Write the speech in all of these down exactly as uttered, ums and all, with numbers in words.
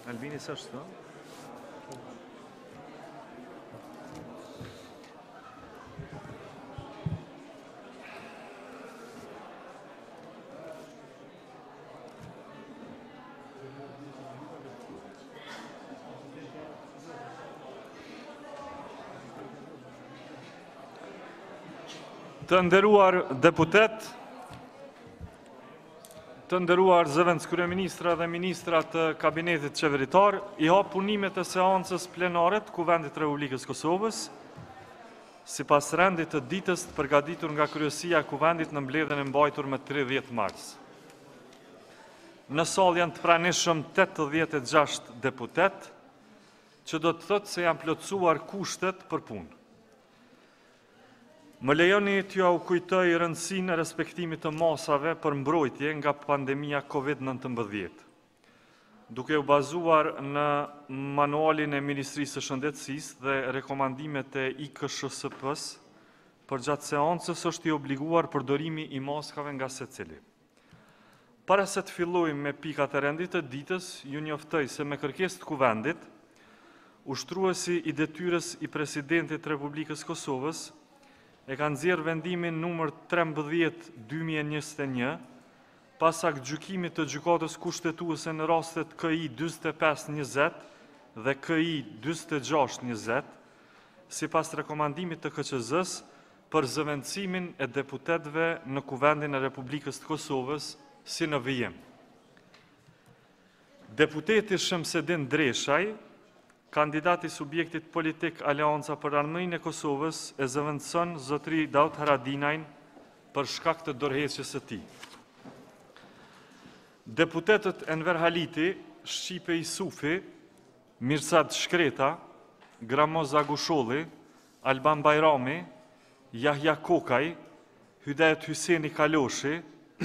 Albini s'është, no? Të nderuar deputet, të nderuar zëvendës kryeministra dhe ministra të kabinetit qeveritar, i hap punimet e seancës plenare të Kuvendit Republikës Kosovës, sipas rendit të ditës të përgatitur nga Kryesia e Kuvendit në mbledhjen e mbajtur më tridhjetë mars. Në sallë janë të pranishëm tetëdhjetë e gjashtë deputet, që do të thotë se janë plotësuar kushtet për punë. Më lejoni t'ju au kujtoj rëndësinë e respektimit të masave për mbrojtje nga pandemia COVID nëntëmbëdhjetë. Duke u bazuar në manualin e Ministrisë së Shëndetësisë dhe rekomandimet e I K S H P-s, për gjatë seancës është i obliguar përdorimi i maskave nga secili. Para se të fillojmë me pikat e rendit të ditës, ju njoftoj se me kërkesë të Kuvendit, ushtruesi i detyrës i Presidentit Republikës Kosovës e kanë nxjerrë vendimin numër trembëdhjetë dy mijë e njëzet e një, pasak gjykimit të gjykatës kushtetuese në rastet K I dyzet e pesë njëzet dhe K I dyzet e gjashtë njëzet, sipas rekomandimit të K Q Z-s për zëvendësimin e deputetëve në Kuvendin e Republikës të Kosovës si në vijim. Deputeti Shemsedin Dreshaj, kandidati subjektit politik Aleanca për Armërinë e Kosovës, e zëvendëson zotëri Daut Haradinajn për shkak të dorëheqjes së tij. Deputetët Enver Haliti, Shqipe Isufi, Mirsad Shkreta, Gramoz Agusholli, Alban Bajrami, Jahja Kokaj, Hydet Hyseni Kaloshi,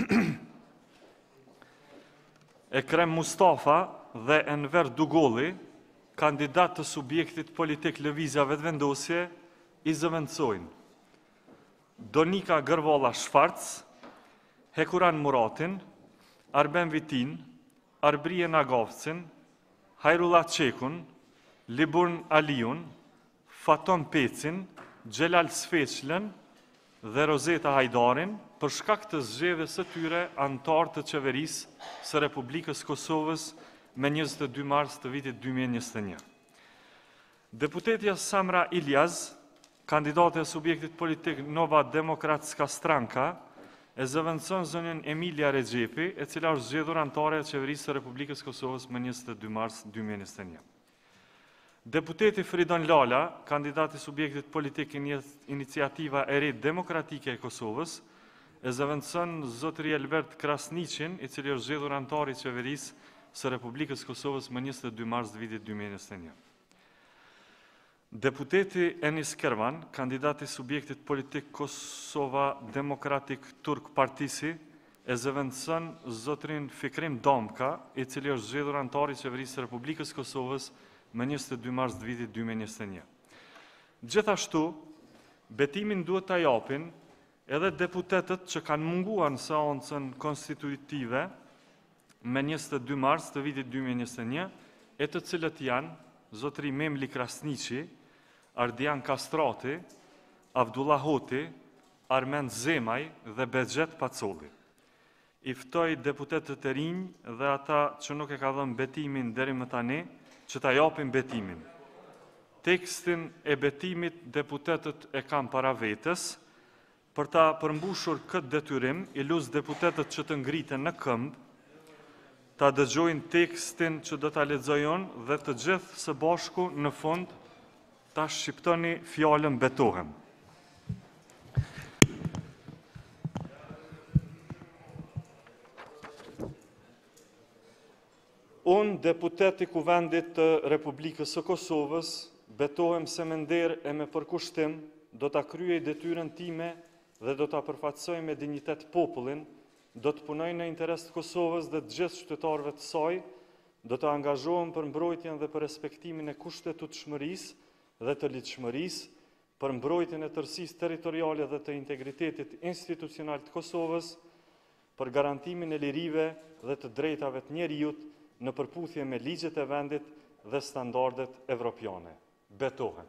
Ekrem Mustafa dhe Enver Dugolli, kandidat të subjektit politik Lëvizja Vetëvendosje, i zëvendësojnë Donika Gërvalla Shfarc, Hekuran Muratin, Arben Vitin, Arbrije Nagavcin, Hajrullah Qekun, Liburn Aliun, Faton Pecin, Gjelal Sfeqlen dhe Rozeta Hajdarin për shkak të zgjedhjes së tyre antar të qeverisë së Republikës Kosovës me njëzet e dy mars të vitit dy mijë e njëzet e një. Deputetja Samra Iljaz, kandidate e subjektit politik Nova Demokratska Stranka, e zëvendëson zonjën Emilia Regjepi, e cila është zgjedhur antare e qeverisë së Republikës Kosovës me njëzet e dy mars dy mijë e njëzet e një. Deputeti Fridon Lala, kandidati subjektit politik Iniciativa e Re Demokratike e Kosovës, e zëvendëson zotëri Elbert Krasniqin, i cili është zgjedhur antare i qeverisë së Republikës Kosovës më njëzet e dy mars të vitit dy mijë e njëzet e një. Deputeti Enis Kervan, kandidati subjektit politik Kosova Demokratik Turk Partisi, e zëvendëson zotrin Fikrim Domka, i cili është zgjedhur antar i qeverisë së Republikës Kosovës më njëzet e dy mars të vitit dy mijë e njëzet e një. Gjithashtu, betimin duhet ta japin edhe deputetët që kanë munguar në seancën konstitutive me njëzet e dy mars të vitit dy mijë e njëzet e një, e të cilët janë zotëri Memli Krasniqi, Ardian Kastrati, Abdullah Hoti, Armend Zemaj dhe Bexhet Pacolli. I ftoj deputetët e rinj dhe ata që nuk e ka dhënë betimin deri më tani, që ta japin betimin. Tekstin e betimit deputetët e kanë para vetës. Për ta përmbushur këtë detyrim, i luz deputetët që të ngriten në këmbë, ta dëgjojnë tekstin që do ta lexojon dhe të gjithë së bashku në fund ta shqiptoni fjalën betohem. Unë, deputet i Kuvendit të Republikës së Kosovës, betohem se me nder e me përkushtim do ta kryej detyrën time dhe do ta përfaqësoj me dinjitet popullin, do të punoj në interes të Kosovës dhe të gjithë qytetarëve të saj, do të angazhohem për mbrojtjen dhe për respektimin e kushtetutshmërisë dhe të ligjshmërisë, për mbrojtjen e tërësisë territoriale dhe të integritetit institucional të Kosovës, për garantimin e lirive dhe të drejtave të njerëzit në përputhje me ligjet e vendit dhe standardet evropiane. Betohen.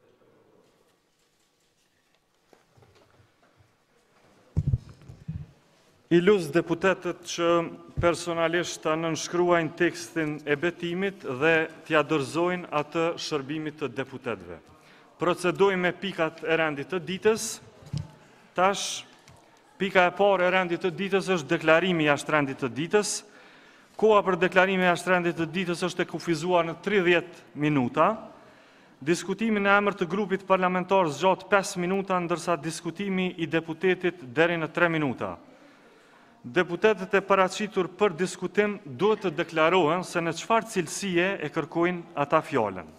I luz deputetët që personalisht të nënshkruajnë tekstin e betimit dhe t'ja dorëzojnë atë shërbimit të deputetëve. Procedojmë me pikat e rendit të ditës. Tash, pika e parë e rendit të ditës është deklarimi jashtë rendit të ditës. Koha për deklarimi jashtë rendit të ditës është e kufizuar në tridhjetë minuta. Diskutimin e emër të grupit parlamentar zgjat pesë minuta, ndërsa diskutimi i deputetit deri në tre minuta. Deputetët e paraqitur për diskutim duhet të deklarohen se në çfarë cilësie e kërkojnë ata fjalën.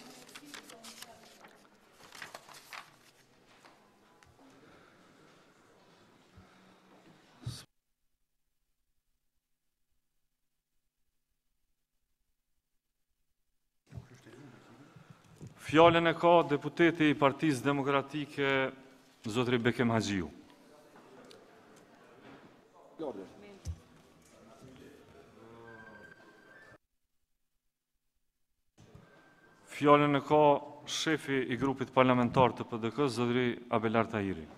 Fjalën e ka deputeti i Partisë Demokratike, zotri Bekem Haxhiu. Fjalën e ka shefi i grupit parlamentar të P D K, zotri Abelar Tahiri.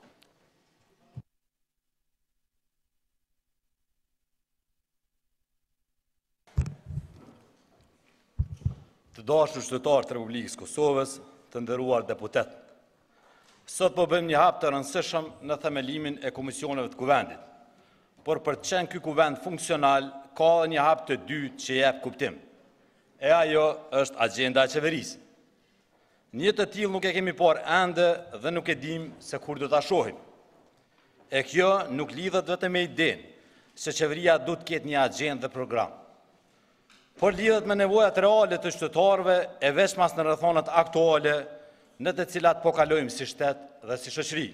Të dashur qytetarë të Republikës Kosovës, të nderuar deputet. Sot po bëjmë një hap të rëndësishëm në themelimin e komisioneve të kuvendit. Por për të qenë ky kuvend funksional, ka edhe një hap të dytë që jep kuptim. E ajo është agjenda e qeverisë. Një të tillë nuk e kemi parë ende dhe nuk e dim se kur do ta shohim. E kjo nuk lidhet vetëm me idenë se qeveria do të ketë një agjendë dhe program, por lidhet me nevojat reale të qytetarëve e veçmas në rrethonat aktuale në të cilat po kalojmë si shtet dhe si shoqëri.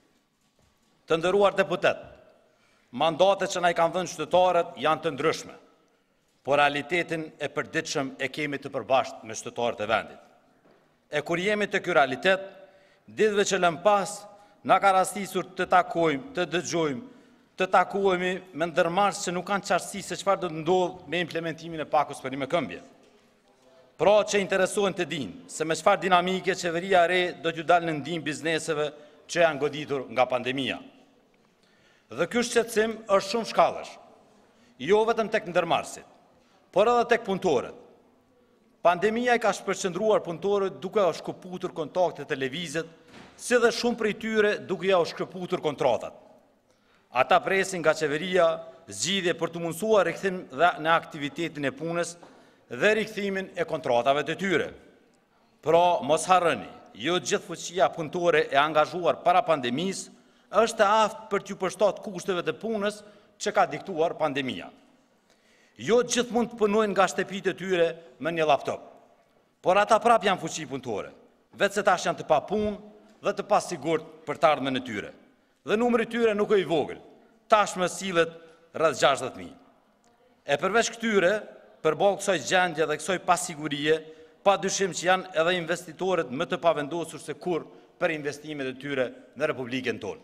Të nderuar deputet, mandatet që na i kanë dhënë qytetarët janë të ndryshme, por realitetin e përditshëm e kemi të përbashkët me qytetarët e vendit. E kur jemi të ky realitet, ditëve që lëm pas, na ka rastisur të takojmë, të dëgjojmë, të takuemi me ndërmarrës që nuk kanë qartësi se çfarë do të ndodhë me implementimin e pakut për me këmbje. Pra që interesohen të dinë se me çfarë dinamike qeveria e re do t'ju dalë në ndihmë bizneseve që janë goditur nga pandemia. Dhe ky shqetësim është shumë shkallësh, jo vetëm tek ndërmarrësit, por edhe tek punëtorët. Pandemia i ka shpërqendruar punëtorët duke u shkëputur kontaktet e lëvizjet, si dhe shumë prej tyre duke u shkëputur kontratat. Ata presin nga qeveria zgjidhje për të mundësuar rikthim dhe në aktivitetin e punës dhe rikthimin e kontratave të tyre. Pra, mos harroni, jo gjithë fuqia punëtore e angazhuar para pandemisë është e aftë për t'ju përshtatë kushteve të punës që ka diktuar pandemia. Jo gjithë mund të punojnë nga shtëpitë e tyre me një laptop, por ata prap janë fuqi punëtore, vetë se tash janë të papunë dhe të pasigurt për të ardhmen e tyre. Dhe numri tyre nuk është i vogël, tashmë sillet rreth gjashtëdhjetë mijë. E përveç këtyre, përballë kësaj gjendje dhe kësaj pasigurie, padyshim që janë edhe investitorët më të pavendosur se kur për investimet e tyre në Republikën tonë.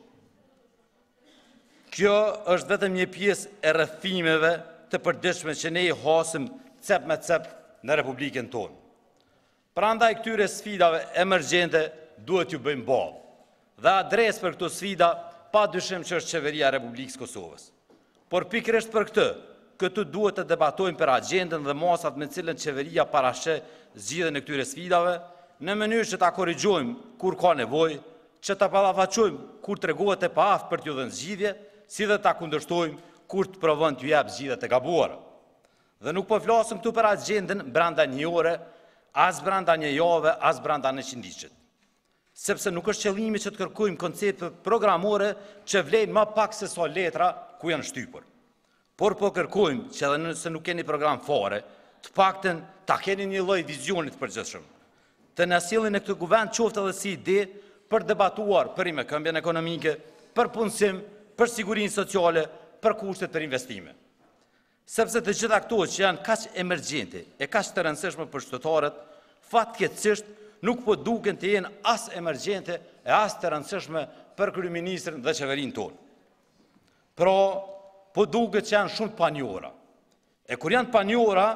Kjo është vetëm një pjesë e rrethimeve të përditshme që ne i hasim cep me cep në Republikën tonë. Prandaj këtyre sfidave emergjente duhet ju bëjmë ballë. Dhe adresë për këto sfida pa dyshim që është qeveria e Republikës Kosovës. Por pikërisht për këtë, këtu duhet të debatojmë për agjendën dhe masat me cilën qeveria parasheh zgjidhjen e këtyre sfidave, në mënyrë që ta korrigjojmë kur ka nevojë, që ta ballafaqojmë kur tregohet e paaftë për t'ju dhënë zgjidhje, si dhe ta kundërshtojmë kur të provon t'ju jap zgjidhjet e gabuara. Dhe nuk po flasim këtu për agjendën brenda një ore, as brenda një jave, as brenda njëqind ditë. Sepse nuk është qëllimi që të kërkojmë koncepte programore që vlejnë më pak se sa letra ku janë shtypur. Por po kërkojmë që edhe nëse nuk keni program fare, të paktën ta keni një lloj vizioni të përgjithshëm. Të na sillni në këtë kuvend qoftë edhe si ide për debatuar për rimekëmbjen ekonomike, për punësim, për sigurinë sociale, për kushtet për investime. Sepse të gjitha këto që janë kaq emergjente e kaq të rëndësishme për qytetarët, fatkeqësisht nuk po duken të jenë as emergjente e as të rëndësishme për kryeministrin dhe qeverinë tonë. Pra, po duket që janë shumë panjohura. E kur janë panjohura,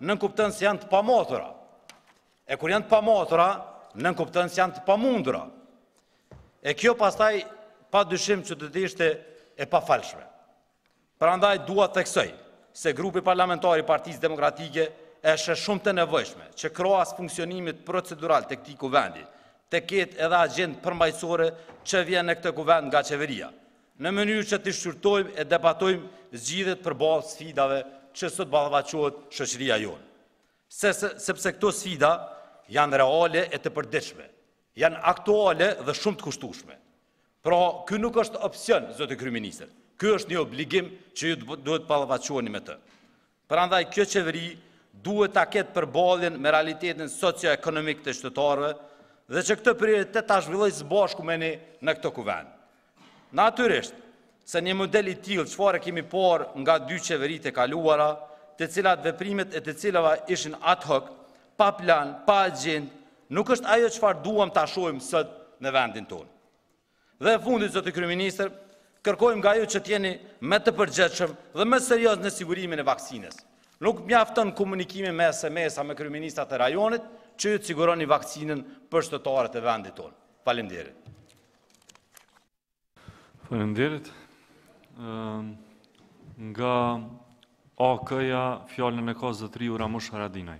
nënkupton se janë të pamotura. E kur janë të pamotura, nënkupton se janë të pamundura. E kjo pastaj pa dyshim që të të ishte e pafalshme. Prandaj dua të theksoj se grupi parlamentar i Partisë Demokratike është shumë të nevojshme që kroas funksionimit procedural të këtij kuvendi të ketë edhe agjendë përmbajtësore që vjen në këtë kuvend nga qeveria, në mënyrë që të shqyrtojmë e debatojmë zgjidhjet përballë sfidave që sot ballafaqohet shoqëria jonë. Se, se, sepse këto sfida janë reale e të përditshme, janë aktuale dhe shumë të kushtueshme. Pra, ky nuk është opsion, zoti kryeministër. Ky është një obligim që ju duhet ballafaqoheni me të. Prandaj kjo qeveri duhet ta ketë përballjen me realitetin socio-ekonomik të qytetarëve dhe që këtë prioritet ta zhvillojë së bashku me ne në këtë kuvend. Natyrisht, se një model i tillë çfarë kemi parë nga dy qeveritë e kaluara, të cilat veprimet e të cilave ishin ad hoc, pa plan, pa agjendë, nuk është ajo çfarë duam ta shohim sot në vendin tonë. Dhe në fundit, zoti kryeministër, kërkojmë nga ju që t'jeni me të përgjithshëm dhe më serioz në sigurimin e vaksinës. Nuk mjafton komunikimi me es em es-a me kryeministrat e rajonit që ju të siguroni vaksinën për qytetarët e vendit tonë. Faleminderit. Faleminderit. Nga A K-ja fjalën e ka zotëriu Ramush Haradinaj.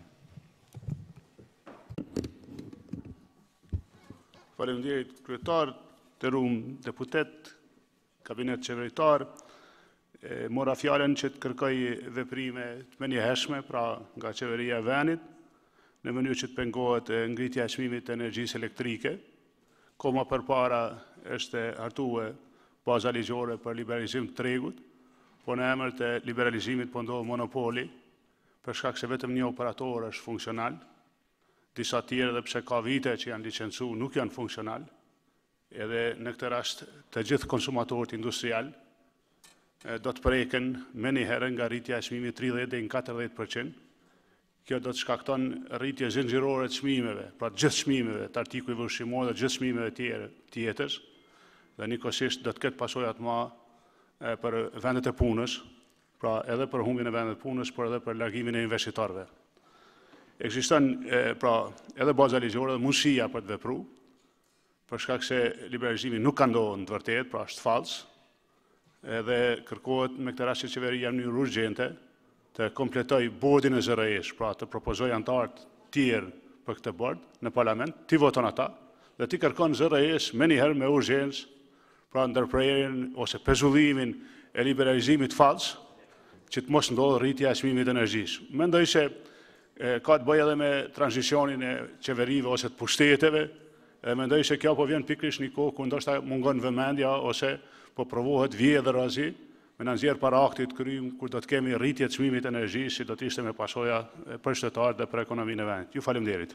Faleminderit kryetar, të rum deputet, kabinet qeveritar, e, mora fjalën që të kërkoj veprime të menjëhershme pra nga qeveria e vendit, në mënyrë që të pengohet ngritja e çmimit të energjisë elektrike. Koma përpara është hartuar baza ligjore për liberalizim të tregut, po në emër të liberalizimit po ndodh monopoli, për shkak se vetëm një operator është funksional, disa tjerë edhe pse ka vite që janë licencuar nuk janë funksional. Edhe në këtë rast të gjithë konsumatorët industrial do të preken me një herë nga rritja e çmimit tridhjetë deri në katërdhjetë përqind. Kjo do të shkakton rritje zinxhirore të çmimeve, pra të gjithë çmimeve të artikujve ushqimor dhe gjithë çmimeve tjera tjetër, dhe njëkohësisht do të ketë pasoja të mëdha për vendet e punës, pra edhe për humbjen e vendet të punës, por edhe për largimin e investitorëve. Ekziston pra edhe baza ligjore dhe mundësia për të vepruar, për shkak se liberalizimi nuk ka ndodhur në të vërtetë, pra është fals, edhe kërkohet me këtë rast që qeveria në mënyrë urgjente të kompletoj bordin e zë er e-sh, pra të propozoj anëtar të tjerë për këtë bord në parlament, ti voton ata, dhe ti kërkon zë er e-sh me njëherë me urgjencë, pra ndërprerjen ose pezullimin e liberalizimit fals, që të mos ndodhë rritja e çmimit të energjisë. Mendoj se ka të bëjë edhe me tranzicionin e qeverive ose të pushteteve, e mendoj se kjo po vjen pikërisht një kohë ku ndoshta mungon vëmendja ose po provohet vjedhërazi me na nxjerr para aktit krym kur do të kemi rritje të çmimit të energjisë, që do të ishte me pasoja për qytetarët dhe për ekonominë e vendit. Ju faleminderit.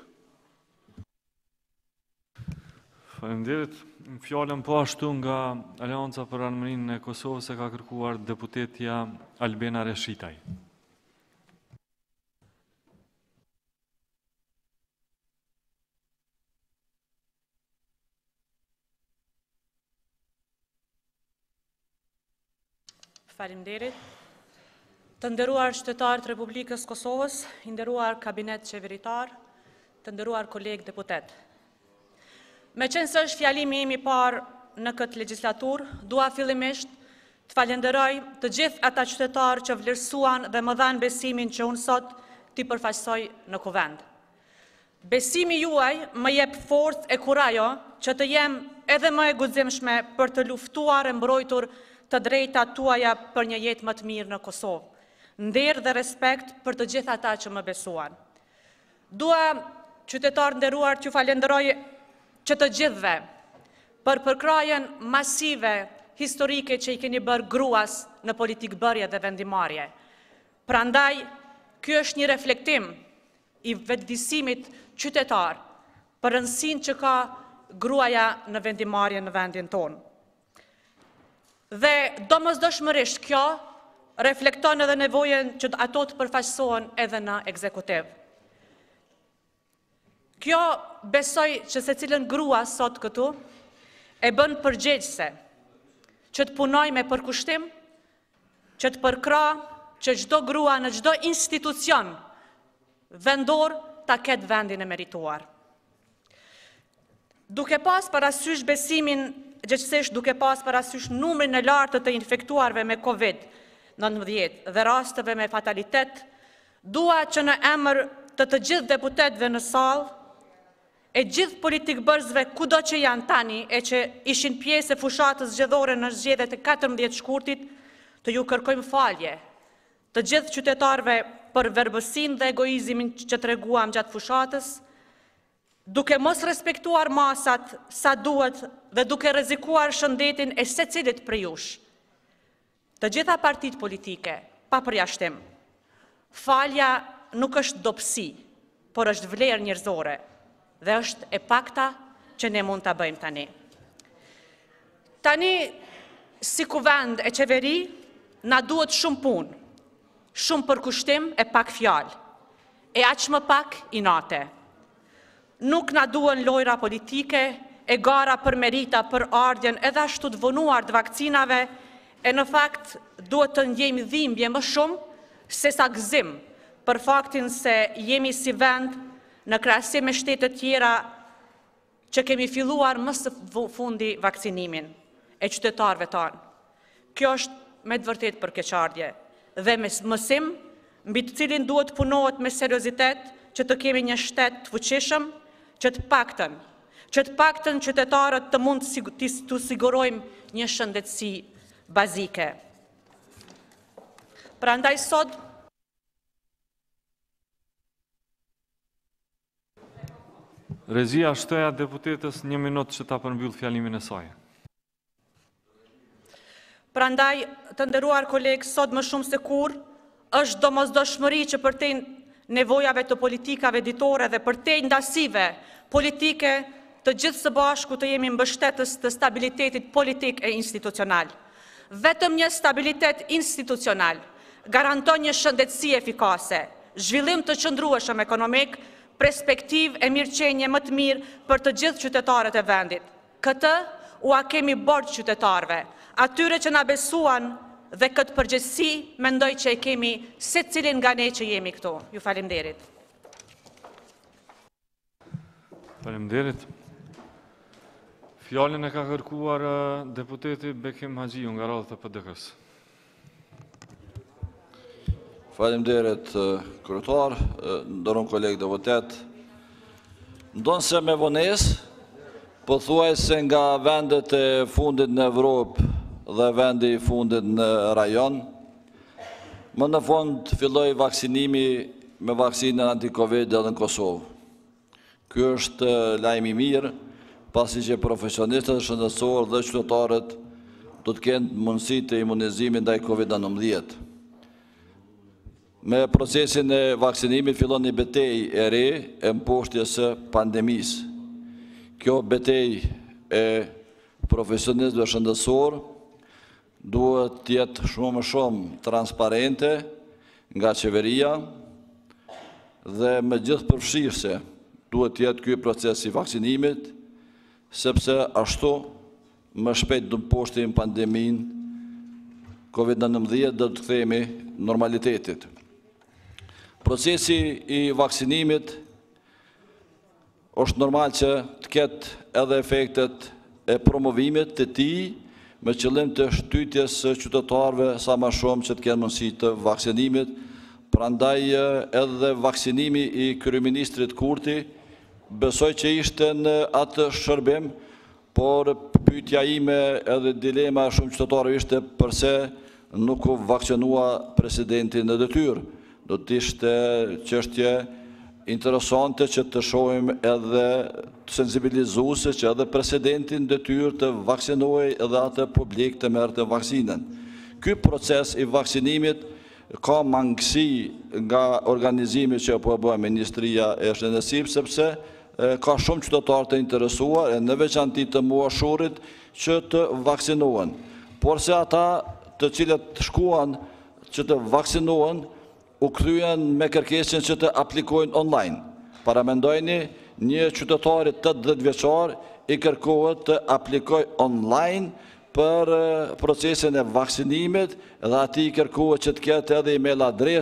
Faleminderit. Fjalën po ashtu nga Aleanca për Armërinë e Kosovës e ka kërkuar deputetja Albena Reshitaj. Faleminderit. Të nderuar qytetarë të Republikës Kosovës, i nderuar kabinet qeveritar, të nderuar kolegë deputet. Me qenë se është fjalimi im i parë në këtë legjislaturë, dua fillimisht të falenderoj të gjithë ata qytetarë që vlerësuan dhe më dhanë besimin që unë sot t'i përfaqësoj në kuvend. Besimi juaj më jep forcë e kurajo që të jem edhe më e guximshme për të luftuar e mbrojtur të drejta tuaja për një jetë më të mirë në Kosovë. Nder dhe respekt për të gjithë ata që më besuan. Dua, qytetarë nderuar, t'ju falenderoj që të gjithëve për përkrajen masive historike që i keni bërë gruas në politikë bërje dhe vendimarje. Prandaj, ky është një reflektim i vetëdijsimit qytetar për rëndësinë që ka gruaja në vendimarje në vendin tonë. Dhe domosdoshmërisht kjo reflekton edhe nevojën që ato të përfaqësohen edhe në ekzekutiv. Kjo besoj që secilën grua sot këtu e bën përgjegjëse që të punoj me përkushtim, që të përkra që çdo grua në çdo institucion vendor ta ketë vendin e merituar. Duke pas parasysh besimin, gjithsesi duke pas parasysh numrin e lartë të infektuarve me kovid nëntëmbëdhjetë dhe rasteve me fatalitet, dua që në emër të të gjithë deputetëve në sallë, e gjithë politikbërzve kudo që janë tani e që ishin pjesë e fushatës zgjedhore në zgjedhjet e katërmbëdhjetë shkurtit, të ju kërkojmë falje të gjithë qytetarëve për verbësinë dhe egoizmin që treguam gjatë fushatës, duke mos respektuar masat sa duhet dhe duke rrezikuar shëndetin e secilit prej jush. Të gjitha partitë politike, pa përjashtim, falja nuk është dobësi, por është vlerë njerëzore dhe është e pakta që ne mund ta bëjmë tani. Tani, si kuvend e qeveri, na duhet shumë punë, shumë përkushtim e pak fjalë, e aq më pak inate. Nuk na duhen lojra politike, e gara për merita për ardhjen edhe ashtu të vonuar të vakcinave, e në fakt duhet të ndjejmë dhimbje më shumë se sa gëzim për faktin se jemi si vend në krahasim me shtete tjera që kemi filluar më së fundi vaksinimin e qytetarëve tanë. Kjo është me të vërtetë përkeqardhje dhe me mësim mbi të cilin duhet punohet me seriozitet që të kemi një shtet të fuqishëm, që të paktën, që të paktën qytetarët të mund të sigurojmë një shëndetësi bazike. Prandaj sot Rezia shteja deputetës një minutë që ta përmbyll fjalimin e saj. Prandaj, të nderuar kolegë, sot më shumë se kur, është domosdoshmëri që përtej nevojave të politikave ditore dhe përtej ndasive politike të gjithë së bashku të jemi mbështetës të stabilitetit politik e institucional. Vetëm një stabilitet institucional garanton një shëndetësi efikase, zhvillim të qëndrueshëm ekonomik, perspektiv e mirëqenje më të mirë për të gjithë qytetarët e vendit. Këtë ua kemi borxh qytetarëve, atyre që na besuan dhe këtë përgjegjësi mendoj që e kemi secilin nga ne që jemi këtu. Ju faleminderit. Faleminderit. Fjalën e ka kërkuar deputeti Bekim Haxhiu nga radhët e P D K-s. Faleminderit, kryetar, nderuar kolegë deputet. Ndonë se me vonesë, po thuaj se nga vendet e fundit në Evropë dhe vendi i fundit në rajon, më në fund filloi vaksinimi me vaksinën anti-Covid edhe në Kosovë. Ky është lajm i mirë, pasi që profesionistët shëndetësor dhe qytetarët do të kenë mundësi të imunizimit ndaj Covid nëntëmbëdhjetë. Me procesin e vaksinimit fillon një betejë e re e mposhtjes së pandemisë. Kjo betejë e profesionistëve shëndetësor duhet të jetë shumë më shumë transparente nga qeveria dhe me gjithë përfshirëse duhet të jetë ky proces i vaksinimit, sepse ashtu më shpejt do të mposhtim pandeminë Covid nëntëmbëdhjetë dhe të kthehemi normalitetit. Procesi i vaksinimit është normal që të ketë edhe efektet e promovimit të tij me qëllim të shtytjes së qytetarëve sa më shumë që të kenë mundësi të vaksinimit. Prandaj edhe vaksinimi i kryeministrit Kurti besoj që ishte në atë shërbim, por pyetja ime edhe dilema shumë qytetarëve ishte pse nuk u vaksinua presidenti në detyrë. Do të ishte çështje interesante që të shohim edhe të sensibilizuese që edhe presidentin në detyrë të vaksinohej edhe atë publik të merrte vaksinën. Ky proces i vaksinimit ka mangësi nga organizimi që po e bën Ministria e Shëndetësisë, sepse ka shumë qytetarë të interesuar e në veçanti të mohuarit që të vaksinohen. Por se ata të cilët shkuan që të vaksinohen u kthyen me kërkesën që të aplikojnë online. Paramendojni një qytetari tetëdhjetë vjeçar i kërkohet të aplikojë online për procesin e vaksinimit dhe ati i kërkohet që të ketë edhe email adresë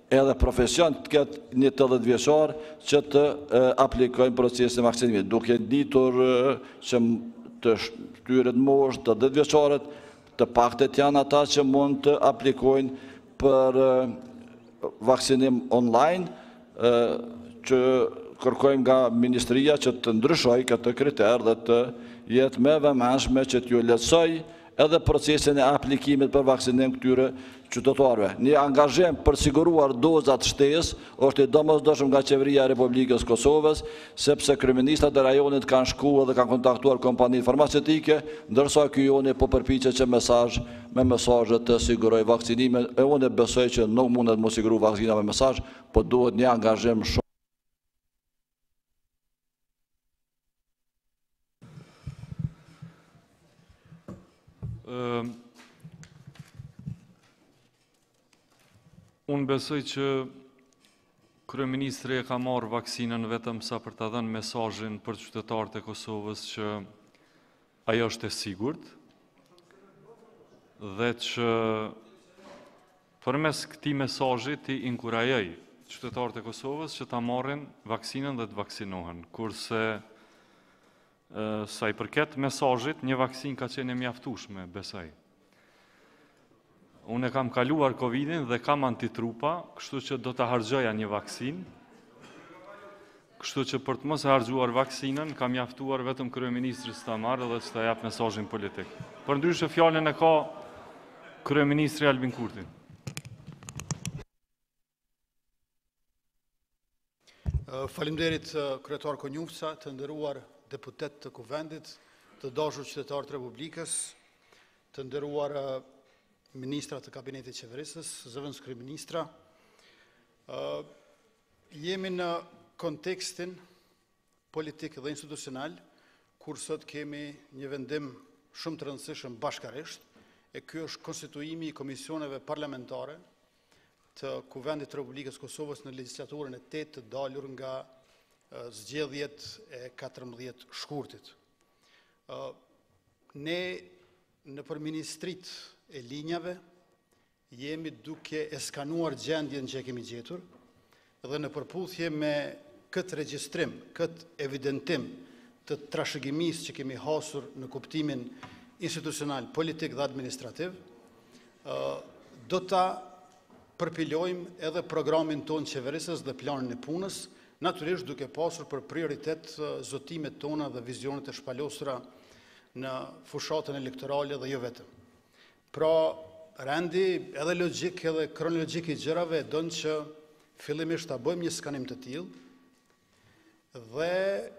edhe profesion të ketë një të dhjetë vjeçar që të aplikojnë procesin e vaksinimit, duke ditur që të shtyret mosh të dhjetë vjeçarët të paktet janë ata që mund të aplikojnë për vaksinim online, që kërkojmë nga Ministria që të ndryshoj këtë kriter dhe të jetë me vëmendshme që t'ju lehtësoj edhe procesin e aplikimit për vaksinim këtyre qytetarëve. Një angazhim për siguruar dozat shtesë është i domosdoshëm nga Qeveria e Republikës Kosovës, sepse kryeministrat e rajonit kanë shkuar dhe kanë kontaktuar kompanitë farmacetike, ndërsa ky joni po përpiqet që mesazh me mesazhe të siguroj vaksinimin. E unë besoj që nuk mundet mos siguru vaksina me mesazh, po duhet një angazhim shumë. Unë besoj që Kryeministri e ka marrë vaksinën vetëm sa për të dhënë mesazhin për qytetarët e Kosovës që ajo është e sigurt dhe që përmes këtij mesazhi ti inkurajoj qytetarët e Kosovës që ta marrin vaksinën dhe të vaksinohen, kurse sa i përket mesazhit, një vaksinë ka qenë e mjaftueshme, besoj. Unë e kam kaluar Covidin dhe kam antitrupa, kështu që do të harxhoja një vaksinë. Kështu që për të mos harxhuar vaksinën, kam mjaftuar vetëm kryeministrit ta marrë dhe të jap mesazhin politik. Përndryshe fjalën e ka kryeministri Albin Kurti. Faleminderit kryetar Konjufca, të nderuar deputet të Kuvendit, të dashur qytetarë të Republikës, të nderuar ministra të kabinetit qeverisës, zëvendës kryeministra. Jemi në kontekstin politik dhe institucional, kur sot kemi një vendim shumë të rëndësishëm bashkarisht, e ky është konstituimi i komisioneve parlamentare të Kuvendit të Republikës Kosovës në legjislaturën e tetë të dalur nga zgjedhjet e katërmbëdhjetë shkurtit. Ne në përministrit e linjave jemi duke e skanuar gjendjen që e kemi gjetur dhe në përputhje me këtë regjistrim, këtë evidentim të trashëgimisë që kemi hasur në kuptimin institucional, politik dhe administrativ, do ta përpilojmë edhe programin tonë qeverisës dhe planin e punës, natyrisht duke pasur për prioritet zotimet tona dhe vizionet e shpalosura në fushatën elektorale dhe jo vetëm. Pra, rendi edhe logjik edhe kronologjik i gjërave don që fillimisht ta bëjmë një skanim të tillë dhe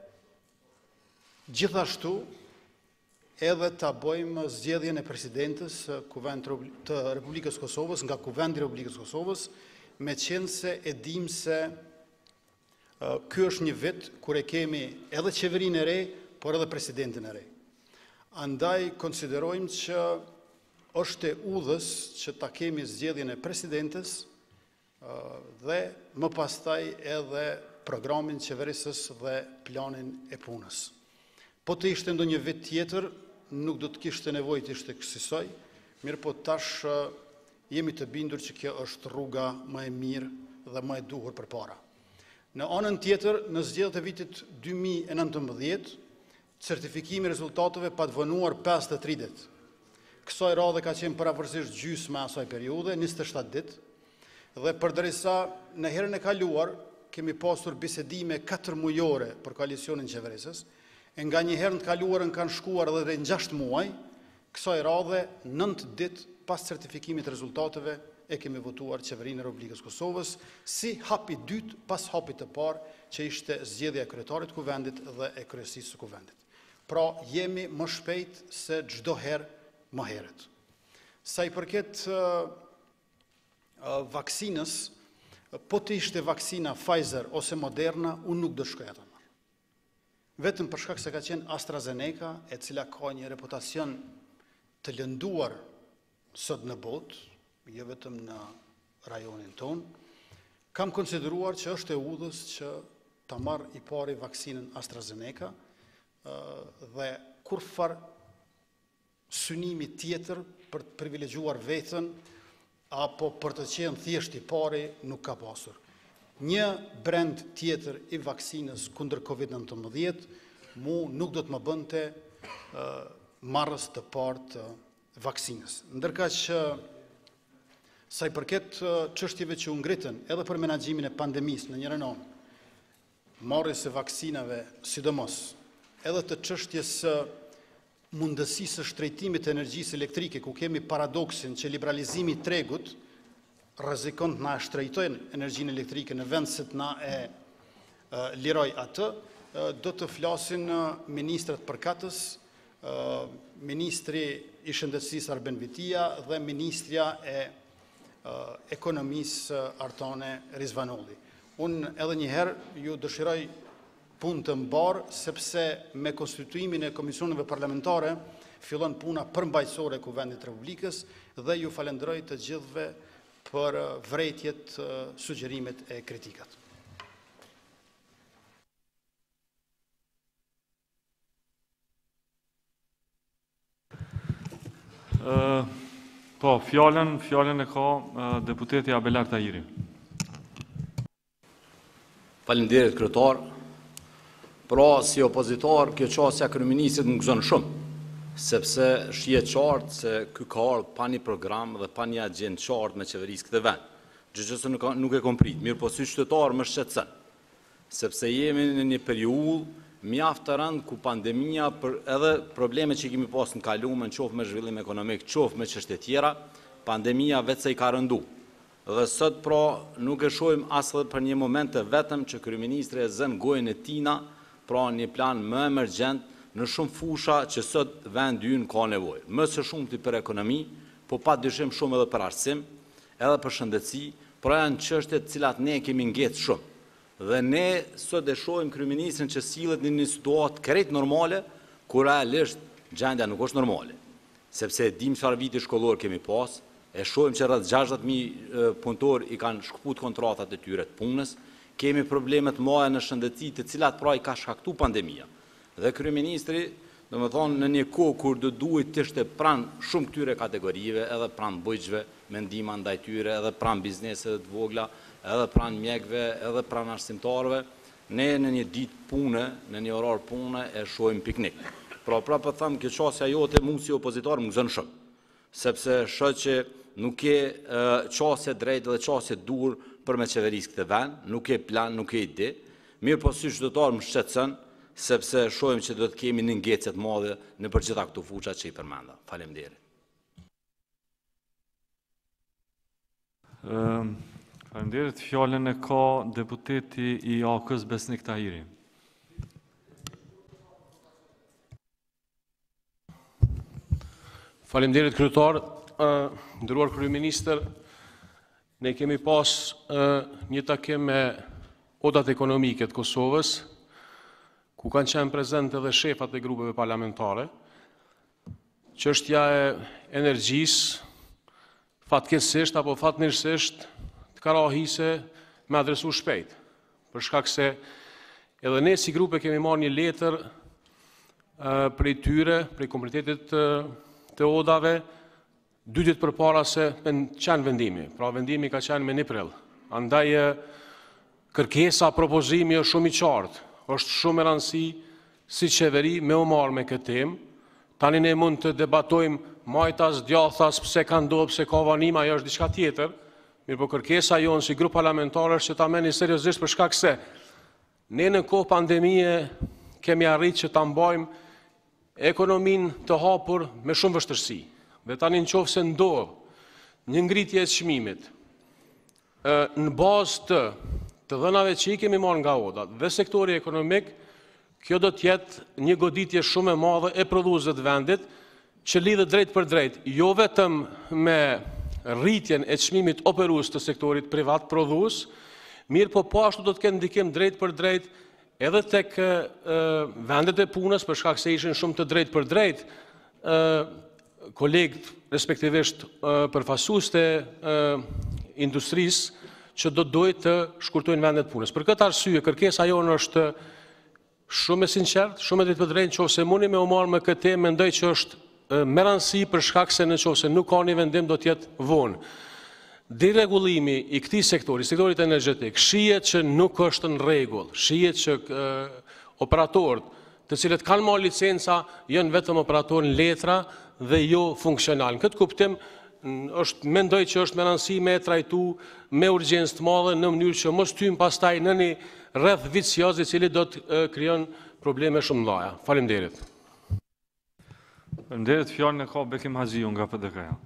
gjithashtu edhe ta bëjmë zgjedhjen e presidentës Kuvend të Republikës Kosovës nga Kuvendi i Republikës Kosovës, me qenë se e dim se ky është një vit kur e kemi edhe qeverinë e re, por edhe presidentin e re. Andaj konsiderojmë që është e udhës që ta kemi zgjedhjen e presidentës dhe më pastaj edhe programin qeverisës dhe planin e punës. Po të ishte ndonjë vit tjetër, nuk do të kishte nevojë të ishte kësaj, mirë po tash jemi të bindur që kjo është rruga më e mirë dhe më e duhur përpara. Në anën tjetër, në zgjedhjet e vitit dy mijë e nëntëmbëdhjetë, certifikimi i rezultateve pa të vonuar pesëdhjetë e tridhjetë. Kësaj radhe ka qenë paravorësisht gjysma e asaj periudhe, njëzet e shtatë ditë, dhe përderisa në herën e kaluar kemi pasur bisedime katër mujore për koalicionin qeverisës, e nga një herën të kaluarën kanë shkuar edhe në gjashtë muaj, kësaj radhe nëntë ditë pas certifikimit të rezultateve e kemi votuar qeverinë e Republikës Kosovës si hapi dytë pas hapit të parë që ishte zgjedhja e kryetarit të Kuvendit dhe e kryesisë së Kuvendit. Pra jemi më shpejt se çdo herë më herët. Sa i përket vaksinës, po të ishte vaksina Pfizer ose Moderna, unë nuk do shkoja ta marr. Vetëm për shkak se ka qenë AstraZeneca, e cila ka një reputacion të lënduar sot në botë, jo vetëm në rajonin tonë, kam konsideruar që është e udhës që ta marr i pari vaksinën AstraZeneca dhe kurfar synimi tjetër për të privilegjuar veten apo për të qenë thjesht i pari nuk ka pasur. Një brend tjetër i vaksinës kundër kovid nëntëmbëdhjetë mu nuk do të më bënte uh, marrës të parë të vaksinës. Ndërka që sa i përket çështjeve që u ngritën edhe për menaxhimin e pandemisë në njërin anë, marrjes së vaksinave, sidomos, edhe të çështjes së mundësisë së shtrejtimit të energjisë elektrike, ku kemi paradoksin që liberalizimi i tregut rrezikon të na shtrejtojnë energjinë elektrike në vend se të na e liroj atë, do të flasin ministrat përkatës, ministri i shëndetësisë Arben Vitia dhe ministrja e ekonomisë Artane Rizvanolli. Unë edhe njëherë ju dëshiroj punë të mbarë, sepse me konstituimin e komisioneve parlamentare fillon puna përmbajtësore e Kuvendit Republikës dhe ju falenderoj të gjithëve për vërejtjet, sugjerimet e kritikat. Uh, po, fjallën, fjallën e ka uh, deputeti Abelar Tahiri. Faleminderit kryetar. Pra, si opozitor, kjo qasja kryeministrit më gëzon shumë, sepse shihet qartë se ky ka ardhur pa një program dhe pa një agjendë qartë me qeverisë këtë vend. Gjë që nuk, nuk e komprit, mirë po si qytetar më shqetëson, sepse jemi në një periudhë mjaft të rëndë ku pandemia për edhe probleme që kemi pas në kaluar, qoftë me zhvillim ekonomik, qoftë me çështje tjera, pandemia vetë se i ka rëndu. Dhe sot pra nuk e shohim as edhe për një moment të vetëm që kryeministri e zën gojën e tina, pra një plan më emergjent në shumë fusha që sot vendi ynë ka nevojë. Më së shumti për ekonomi, po pa dyshim shumë edhe për arsim, edhe për shëndetësi, pra janë çështje të cilat ne kemi ngjetë shumë. Dhe ne sot e shohim kryeministrin që sillet në një situatë krejt normale, kur realisht gjendja nuk është normale. Sepse e dim çfarë viti shkollor kemi pas, e shohim që rreth gjashtëdhjetë mijë punëtor i kanë shkput kontratat e tyre të punës, kemi probleme të mëdha në shëndetësi, të cilat pra i ka shkaktuar pandemia. Dhe kryeministri, domethënë në një kohë kur do duhet të ishte pranë shumë këtyre kategorive, edhe pranë bujqve, mendima ndaj tyre, edhe pranë bizneseve të vogla, edhe pranë mjekve, edhe pranë arsimtarëve, ne në një ditë pune, në një orar pune, e shohim piknik. Pra, pra për thëmë, kjo qasja jote mu si opozitor më gëzën shumë, sepse shoh që nuk ke qasje drejt dhe qasje dur për me qeveris këtë vend, nuk ke plan, nuk ke ide, mirë po si qytetar më shqetëson, sepse shohim që do të kemi një ngecet madhe në për gjitha këtu fuqa që i përmenda. Faleminderit. Uh... Faleminderit, fjallën e ka deputeti i A K-s Besnik Tahiri. Faleminderit kryetar, nderuar kryeministër, ne kemi pas një takim me odat ekonomike të Kosovës, ku kanë qenë prezent edhe shefat e grupeve parlamentare. Çështja e energjisë, fatkeqësisht apo fatmirësisht, ka rahise me adresu shpejt, për shkak se edhe ne si grupe kemi marrë një letër prej tyre, prej komunitetit të odave, dy ditë përpara se qenë vendimi, pra vendimi ka qenë me një prill. Andaj kërkesa, propozimi është shumë i qartë, është shumë e rëndësi si qeveri me u marrë me këtë temë. Tani ne mund të debatojmë majtas, djathas, pse ka ndodhur, pse ka vanima, ajo është diçka tjetër. Mirë po kërkesa jonë si grup parlamentar është që ta merrni seriozisht për shkak se ne në kohë pandemie kemi arritë që ta mbajmë ekonominë të hapur me shumë vështirësi. Dhe tani nëse ndodh një ngritje e çmimit në bazë të të dhënave që i kemi marrë nga odat dhe sektori ekonomik, kjo do të jetë një goditje shumë e madhe e prodhuesve të vendit që lidhet drejt për drejt, jo vetëm me rritjen e çmimit operues të sektorit privat prodhues, mirë po po ashtu do të kenë ndikim drejt për drejt edhe tek vendet e punës, për shkak se ishin shumë të drejt për drejt kolegët, respektivisht përfaqësues të industrisë, që do dojë të shkurtojnë vendet punës. Për këtë arsye, kërkesa jonë është shumë e sinqertë, shumë e drejt për drejt, nëse mundi me u marrë me këtë temë, mendoj që është me rëndësi për shkak se nëse nuk ka një vendim do të jetë vonë. Deregullimi i këtij sektori, sektorit energjetik, shihet që nuk është në rregull, shihet që operatorët të cilët kanë marrë licenca janë vetëm operatorë në letra dhe jo funksional. Në këtë kuptim, është mendoj që është me rëndësi me e trajtu me urgjencë të madhe në mënyrë që mos hyjmë pastaj në një rreth vicioz i cili do të krijon probleme shumë mëdha. Faleminderit. Faleminderit, fjalën e ka Bekim Haxhiu nga P D K-ja.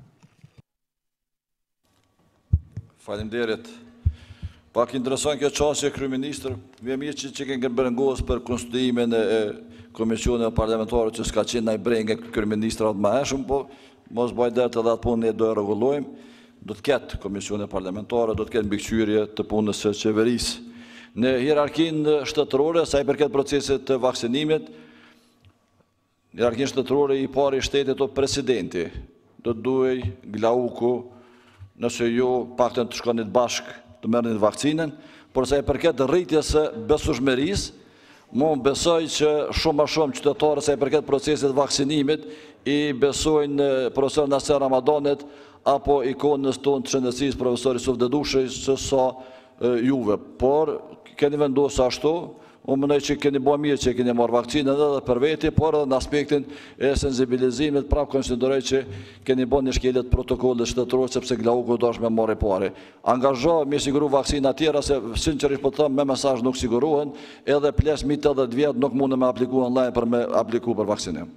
Faleminderit. Pak interesant kjo çështje, kryeministër, më mirë që që ke bërëngos për konstituimin e komisioneve parlamentare që s'ka qenë ndaj brenge kryeministrat më hershëm, po mos bëj det edhe atë punë ne do e rregullojmë. Do të ketë komisione parlamentare, do të ketë mbikëqyrje të punës së qeverisë. Në hierarkinë shtetërore, sa i përket procesit të vaksinimit, në hierarkinë shtetërore i pari i shtetit o presidenti, do të duhej Glauku, nëse ju paktën të shkonit bashkë të merrni vaksinën, por sa i përket rritjes së besueshmërisë, mo besoj që shumë më shumë qytetarë sa i përket procesit vaksinimit i besojnë profesor Naser Ramadanit apo ikonës tonë të shëndetësisë profesor Yusuf Dedushi se sa juve. Por keni vendosur ashtu, unë mendoj që keni bërë mirë që keni marrë vaksinën edhe për veti, por edhe në aspektin e sensibilizimit, prapë konsideroj që keni bërë një shkelje të protokollit shtetëror sepse Glauku do është me marrë pare. Angazho me siguru vaksina tjera se sinqerisht po them me mesazh nuk sigurohen, edhe ples mi tetëdhjetë vjet nuk mundem me apliku online për me apliku për vaksinim.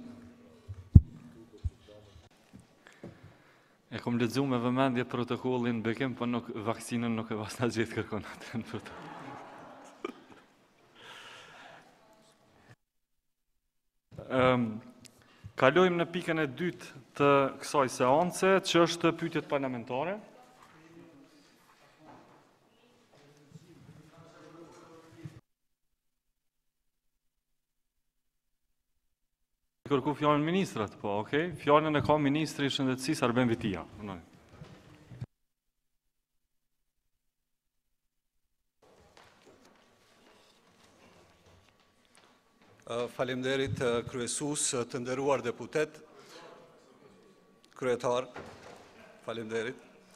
E kom lexuar me vëmendje protokollin Bekim, po nuk vaksinën nuk e vazhda gjithë kërkon atë në protokoll. Um, kalojmë në pikën e dytë të kësaj seance, që është pyetjet parlamentare. Kërku fjallën ministrat, po, okej. Okay. Fjallën e ka Ministri i Shëndetësisë Arben Vitia. Faleminderit kryesues, të nderuar deputet, kryetar, faleminderit.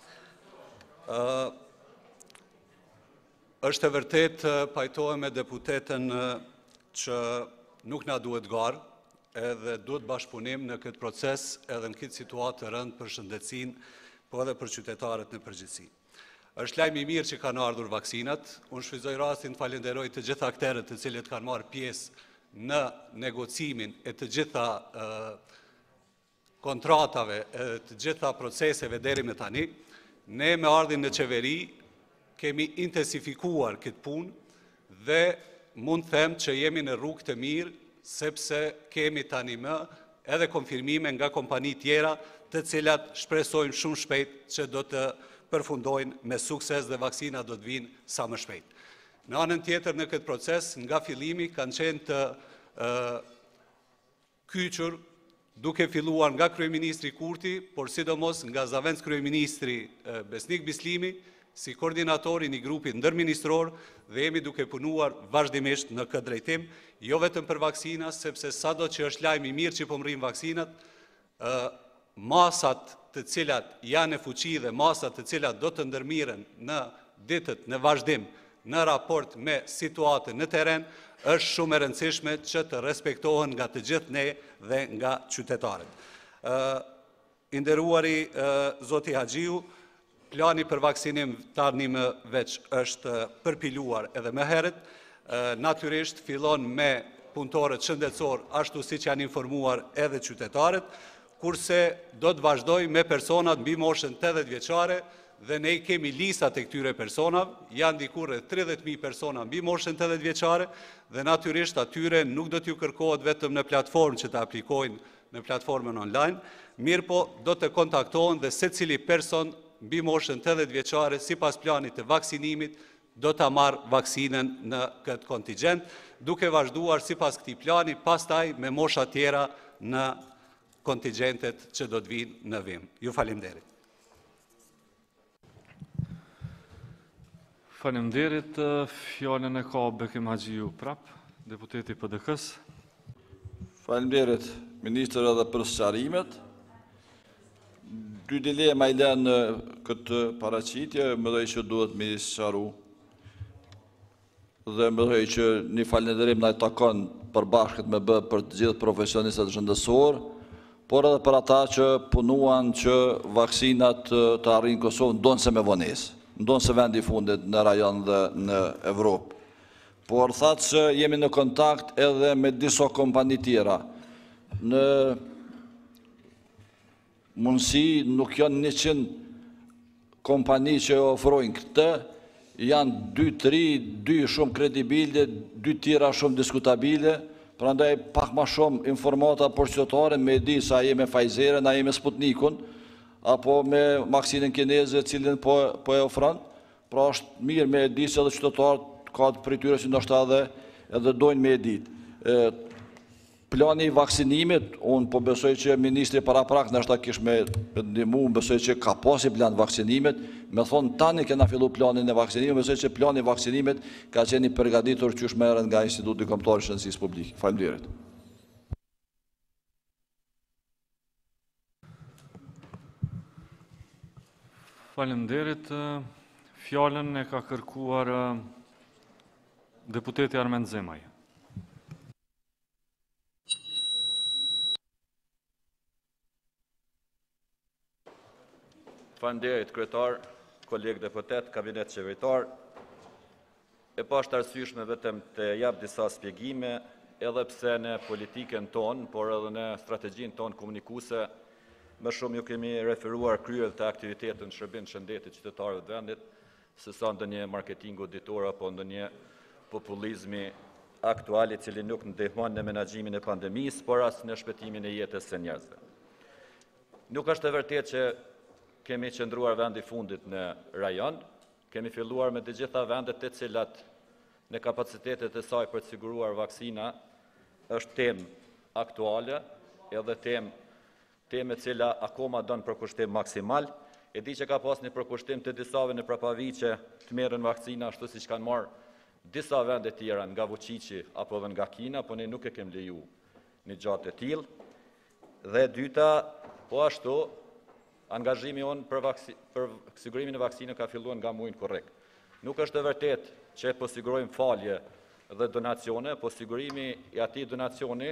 Është e vërtet, pajtohem me deputetën që nuk na duhet garë, edhe duhet bashkëpunim në këtë proces edhe në këtë situatë të rëndë për shëndetësinë, po edhe për qytetarët në përgjithësi. Është lajm i mirë që kanë ardhur vaksinat. Unë shfrytëzoj rastin të falenderoj të gjitha akterët të cilët kanë marrë pjesë në negocimin e të gjitha kontratave, e të gjitha proceseve deri me tani. Ne me ardhin në qeveri kemi intensifikuar këtë punë dhe mund të them që jemi në rrugë të mirë, sepse kemi tani më edhe konfirmime nga kompani tjera të cilat shpresojmë shumë shpejt që do të përfundojnë me sukses dhe vaksina do të vinë sa më shpejt. Në anën tjetër në këtë proces, nga fillimi kanë qenë të kyçur, duke filluar nga kryeministri Kurti, por sidomos nga zavenc kryeministri Besnik Bislimi, si koordinatori një grupi ndërministror dhe jemi duke punuar vazhdimisht në këtë drejtim, jo vetëm për vaksina, sepse sado që është lajm i mirë që po mrrin vaksinat, masat të cilat janë e fuqi dhe masat të cilat do të ndërmiren në ditët në vazhdim në raport me situatën në teren, është shumë e rëndësishme që të respektohen nga të gjithë ne dhe nga qytetarët. I nderuari Zoti Haxhiu, plani për vaksinim tani më veç është përpiluar edhe më herët, natyrisht fillon me punëtorët shëndetësor, ashtu siç janë informuar edhe qytetarët, kurse do të vazhdoj me personat mbi moshën tetëdhjetë vjeçare, dhe ne kemi listat e këtyre personave, janë dikur rreth tridhjetë mijë persona mbi moshën tetëdhjetë vjeçare, dhe natyrisht atyre nuk do t'ju kërkohet vetëm në platformë që të aplikojnë në platformën online, mirë po do të kontaktohen dhe secili person mbi moshën tetëdhjetë vjeçare sipas planit të vaksinimit do ta marrë vaksinën në këtë kontingjent, duke vazhduar sipas këtij plani, pastaj me mosha tjera në kontingjentet që do të vinë në vim. Ju faleminderit. Faleminderit, fjalën e ka Bekim Haxhiu prap, deputeti P D K-s. Faleminderit, ministër edhe për sqarimet. dy dilema i lënë këtë paraqitje, më dhej që duhet me sqaru dhe më dhej që një falënderim na i takon përbashkët me bë për të gjithë profesionistët shëndetësor, por edhe për ata që punuan që vaksinat të arrijnë Kosovën, ndonë se me vonesë, ndonë se vendi i fundit në rajon dhe në Evropë. Por thatë që jemi në kontakt edhe me disa kompani tjera. Në mundësi nuk janë njëqind kompani që ofrojnë këtë, janë dy, tri, dy shumë kredibile, dy tjera shumë diskutabile, prandaj pak ma shumë informata për qytetare me di sa jemi Pfizer, na jemi Sputnikun, apo me vaksinën kineze cilin po, po e ofron, pra është mirë me di se edhe qytetarët ka të prej tyre që ndoshta edhe, edhe dojnë me e ditë. Plani i vaksinimit, unë po besoj që ministri para prak nështë kish me ndihmu, besoj që ka pasi plan vaksinimit, me thonë tani kena fillu planin e vaksinimit, besoj që plani i vaksinimit ka qeni përgatitur qysh merren nga Instituti Kombëtar i Shëndetësisë Publike. Faleminderit. Faleminderit. Fjalën e ka kërkuar deputeti Armend Zemaj. Faleminderit, kryetar, kolegë deputet, kabinet qeveritar. E pashtë arsyeshme vetëm të jap disa shpjegime, edhe pse në politikën tonë, por edhe në strategjinë tonë komunikuese, më shumë ju kemi referuar kryerjen të aktivitetit në shërbim të shëndetit qytetarëve të vendit, se sa ndonjë marketingu ditor apo ndonjë populizmi aktual i cili nuk ndihmon në menaxhimin e pandemisë, por as në shpëtimin e jetës së njerëzve. Nuk është e vërtetë që kemi qëndruar vendi fundit në rajon, kemi filluar me të gjitha vendet të cilat në kapacitetet e saj për të siguruar vaksina është temë aktuale, edhe temë temë e cila akoma don përkushtim maksimal. E di që ka pas një përkushtim të disave në Prapavi që të merren vaksina ashtu siç kanë marrë disa vende tjera nga Vučići apo edhe nga Kina, po ne nuk e kemi leju një gjatë të tillë. Dhe dyta, po ashtu, angazhimi on për, për sigurimin e vaksinës ka filluar nga muajin korrekt. Nuk është e vërtet që po sigurojmë falje dhe donacione, po sigurimi i atij donacioni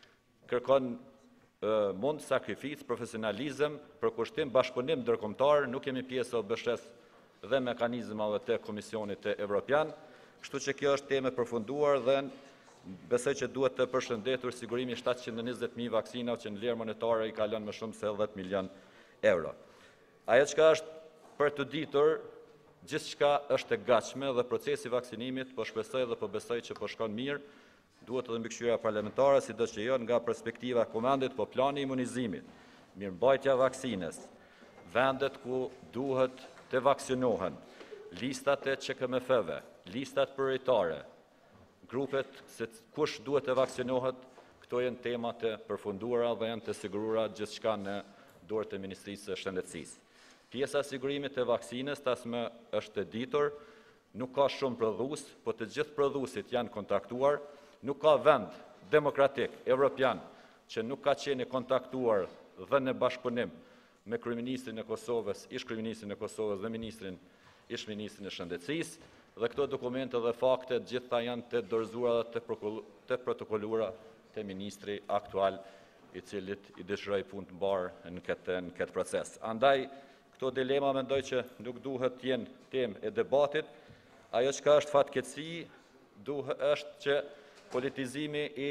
kërkon e, mund, sakrificë, profesionalizëm, përkushtim, bashkëpunim ndërkombëtar, nuk kemi pjesë o bëshes dhe mekanizmave të Komisionit Evropian, kështu që kjo është temë e përfunduar dhe besoj që duhet të përshëndetur sigurimi shtatëqind e njëzet mijë vaksina që në lirë monetare i kalon më shumë se dhjetë milion euro. Ajo çka është për të ditur, gjithçka është e gatshme dhe procesi vaksinimit po shpresoj dhe po besoj që po shkon mirë, duhet edhe mbikëqyrja parlamentare, sidoqë që jo nga perspektiva e komandit, po plani i imunizimit, mirëmbajtja vaksinës, vendet ku duhet të vaksinohen, listat e Q K M F-ve, listat prioritare, grupet se kush duhet të vaksinohet, këto janë tema të përfunduara dhe janë të sigurura gjithçka në dorët e Ministrisë së Shëndetësisë. Pjesa e sigurimit të vaksinës tashmë është e ditur, nuk ka shumë prodhues, po të gjithë prodhuesit janë kontaktuar, nuk ka vend demokratik evropian që nuk ka qenë kontaktuar dhe në bashkëpunim me kryeministrin e Kosovës, ish kryeministrin e Kosovës dhe ministrin ish ministrin e Shëndetësisë, dhe këto dokumente dhe fakte gjitha janë të dorëzuara dhe të protokolluara te ministri aktual, i cilit i dëshiroj punë të mbarë në këtë, në këtë proces. Andaj, këto dilema mendoj që nuk duhet të jenë temë e debatit, ajo që ka është fatkeqësi, duhet është që politizimi i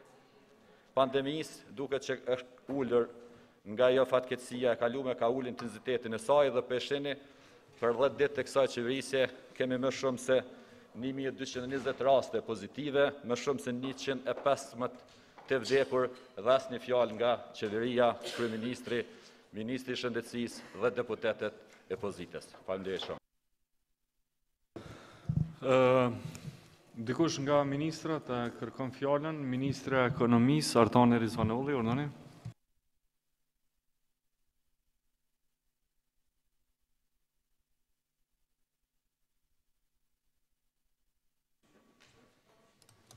pandemisë duket që është ullër nga jo fatkeqësia e kalume, ka ullë intensitetin e saj dhe peshini për dhjetë ditë të kësaj qeverisje kemi më shumë se një mijë e dyqind e njëzet raste pozitive, më shumë se njëqind e pesëmbëdhjetë të vdekur dhe asnjë një fjalë nga qeveria, kryeministri, ministri i Shëndetësisë dhe deputetet e opozitës. Faleminderit shumë. Dikush nga ministrat e kërkon fjalën, Ministra e Ekonomisë Artane Rizvanolli, urdhëni.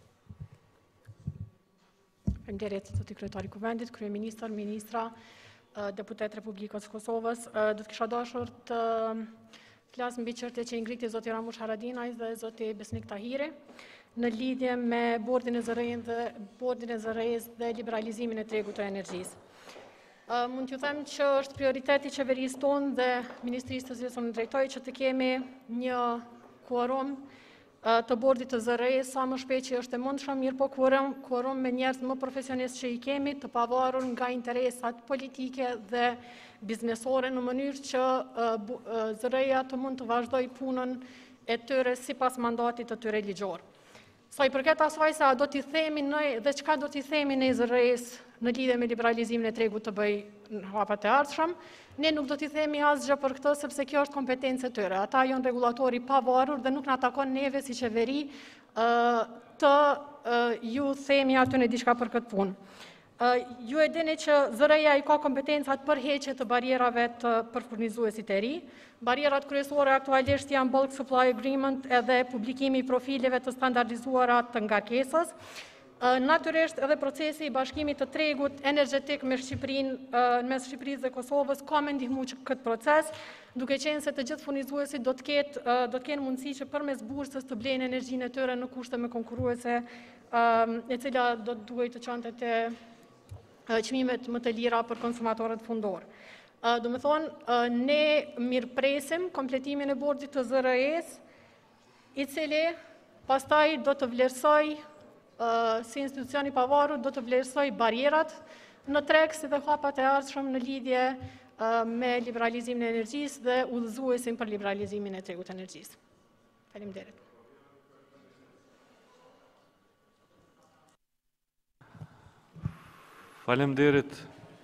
Faleminderit, zoti kryetari i Kuvendit, kryeministër, ministra. deputet Republikës Kosovës. Do të kisha dashur të flas mbi çështjet që i ngriti zoti Ramush Haradinaj dhe zoti Besnik Tahiri në lidhje me bordin e zërrejës dhe bordin e zërrejës dhe liberalizimin e tregut të energjisë. Mund t'ju them që është prioriteti qeverisë tonë dhe Ministrisë të cilës unë drejtoj që të kemi një kuorum të bordit të zërrejës sa më shpejt që është e mundshëm, mirë po kuorum, kuorum me njerëz më profesionist që i kemi, të pavarur nga interesat politike dhe biznesore në mënyrë që zërreja të mund të vazhdoj punën e tyre sipas mandatit të tyre ligjor. Sa i përket asaj se a do t'i themi ne dhe çka do t'i themi ne zërrejës në lidhje me liberalizimin e tregut të bëj në hapat e ardhshëm, ne nuk do t'i themi asgjë për këtë sepse kjo është kompetencë e tyre. Ata janë regulatori pavarur dhe nuk na takon neve si qeveri të ju themi aty në diçka për këtë punë. Ju e dini që zërreja i ka kompetencat për heqje të barierave të për furnizuesit e ri. Barierat kryesore aktualisht janë bulk supply agreement edhe publikimi i profileve të standardizuara të ngarkesës. Natyrisht edhe procesi i bashkimit të tregut energjetik me Shqipërinë, mes Shqipërisë dhe Kosovës ka me ndihmu këtë proces, duke qenë se të gjithë furnizuesit do të ketë do të kenë mundësi që përmes bursës të blejnë energjinë e tyre në kushte me konkurruese, e cila do të duhet të qante te çmimet më të lira për konsumatorët fundor. Do me thonë, ne mirëpresim kompletimin e bordit të zërrejës, i cili pastaj do të vlerësoj si institucioni pavarur, do të vlerësoj barierat në treg si dhe hapat e ardhshëm në lidhje me liberalizimin e energjisë dhe udhëzuesin për liberalizimin e tregut të energjisë. Faleminderit. Faleminderit.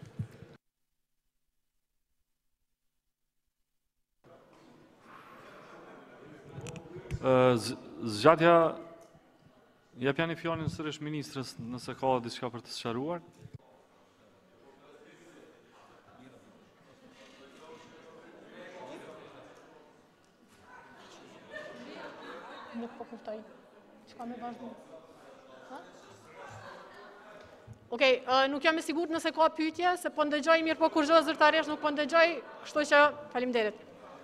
Zgjatja, jep janë i fjalën sërish ministrës nëse ka diçka për të sqaruar. Nuk po kuptoj. Çka më vazhdo? Okej, nuk jam e sigurt nëse ka pyetje, se po ndëgjoj mirë po kur zë zyrtarisht nuk po ndëgjoj, kështu që faleminderit.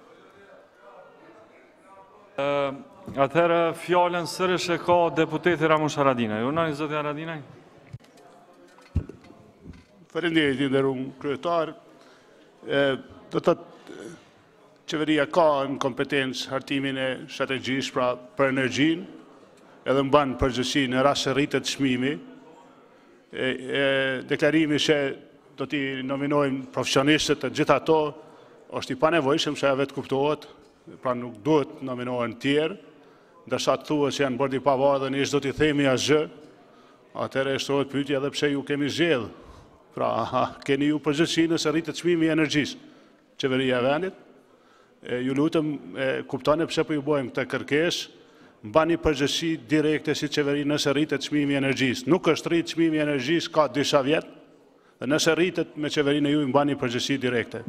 Atëherë fjalën sërish e ka deputeti Ramush Haradinaj. Unë zoti Haradinaj. Faleminderit i nderuar kryetar. Do të thotë qeveria ka në kompetencë hartimin e strategjisë pra për energjinë, edhe mban përgjegjësi në rast se rritet çmimi. Deklarimi që do t'i nominojmë profesionistët të gjitha ato është i panevojshëm se ja vetë kuptohet, pra nuk duhet nominohen tjerë, ndërsa të thuhet që janë bordi pavarur dhe ne s'do t'i themi asgjë, atëherë shtohet pyetja edhe pse ju kemi zgjedhur. Pra, keni ju përgjegjësi nëse rritet çmimi i energjisë. Qeveria e vendit, ju lutem kuptoni pse po ju bëjmë këtë kërkesë. Mbani përgjegjësi direkte si qeveri nëse rritet çmimi i energjisë. Nuk është rrit çmimi i energjisë ka disa vjet, dhe nëse rritet me qeverinë e juaj mbani përgjegjësi direkte.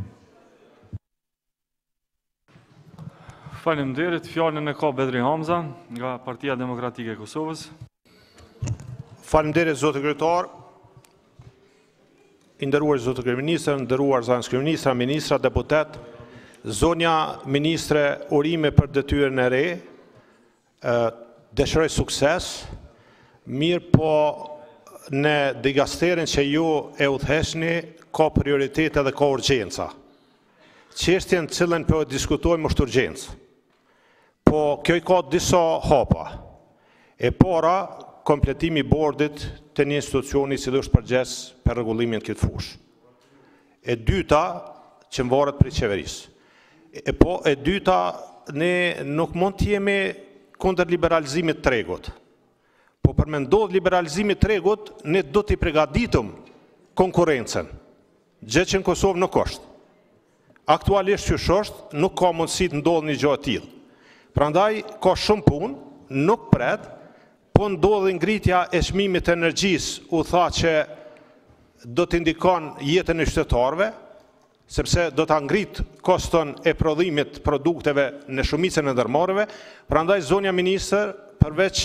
Faleminderit. Fjalën e ka Bedri Hamza nga Partia Demokratike e Kosovës. Faleminderit zoti kryetar. I nderuar zoti kryeministër, nderuar zonë kryeministra, ministra, deputet, zonja ministre urime për detyrën e re. Dëshiroj sukses, mirë po në digasterin që ju e udhëheqni ka prioritet edhe ka urgjenca. Çështjen cilën po diskutojmë është urgjencë. Po kjo i ka disa hapa. E para, kompletimi i bordit të një institucioni që është përgjegjës për rregullimin këtë fushë. E dyta, që varet prej qeverisë. E po e dyta, ne nuk mund të jemi kundër liberalizimit të tregut. Po për me ndodh liberalizimit të tregut, ne do t'i përgatitëm konkurrencën, gjë që në Kosovë nuk është. Aktualisht që është, nuk ka mundësi të ndodh një gjë e tillë. Prandaj ka shumë punë, nuk pret, po ndodhi ngritja e çmimit të energjisë, u tha që do të indikon jetën e qytetarëve, sepse do të ngrit koston e prodhimit produkteve në shumicën e ndërmarrëve. Prandaj zonja ministër, përveç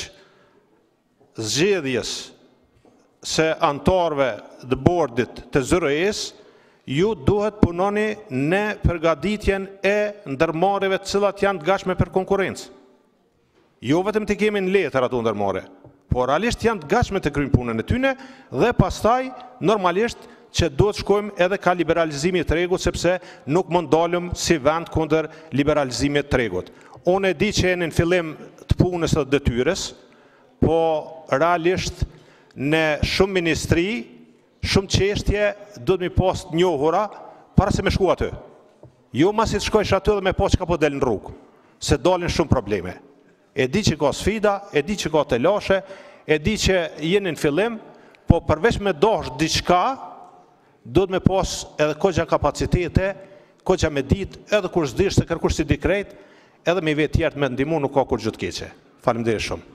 zgjedhjes se antarëve të bordit të zyrës, ju duhet punoni në përgatitjen e ndërmarrjeve të cilat janë të gatshme për konkurrencë. Jo vetëm të kemi në letër ato ndërmarrje, por realisht janë të gatshme të kryjnë punën e tyre dhe pastaj normalisht që duhet shkojmë edhe ka liberalizimi të tregut, sepse nuk mund dalëm si vend kundër liberalizimit të tregut. Unë e di që jeni në fillim të punës dhe detyres, po realisht në shumë ministri, shumë çështje duhet mi pas të njohura para se me shku aty. Jo masi të shkojsh aty dhe me pas që ka po del në rrugë, se dalin shumë probleme. E di që ka sfida, e di që ka telashe, e di që jeni në fillim, po përveç me dash diçka, duhet me pas edhe kogja kapacitete, kogja me dit, edhe kur s'dish se kërkush si di krejt, edhe me vetë tjertë me ndimu nuk ka kur gjë të keqe. Faleminderit shumë.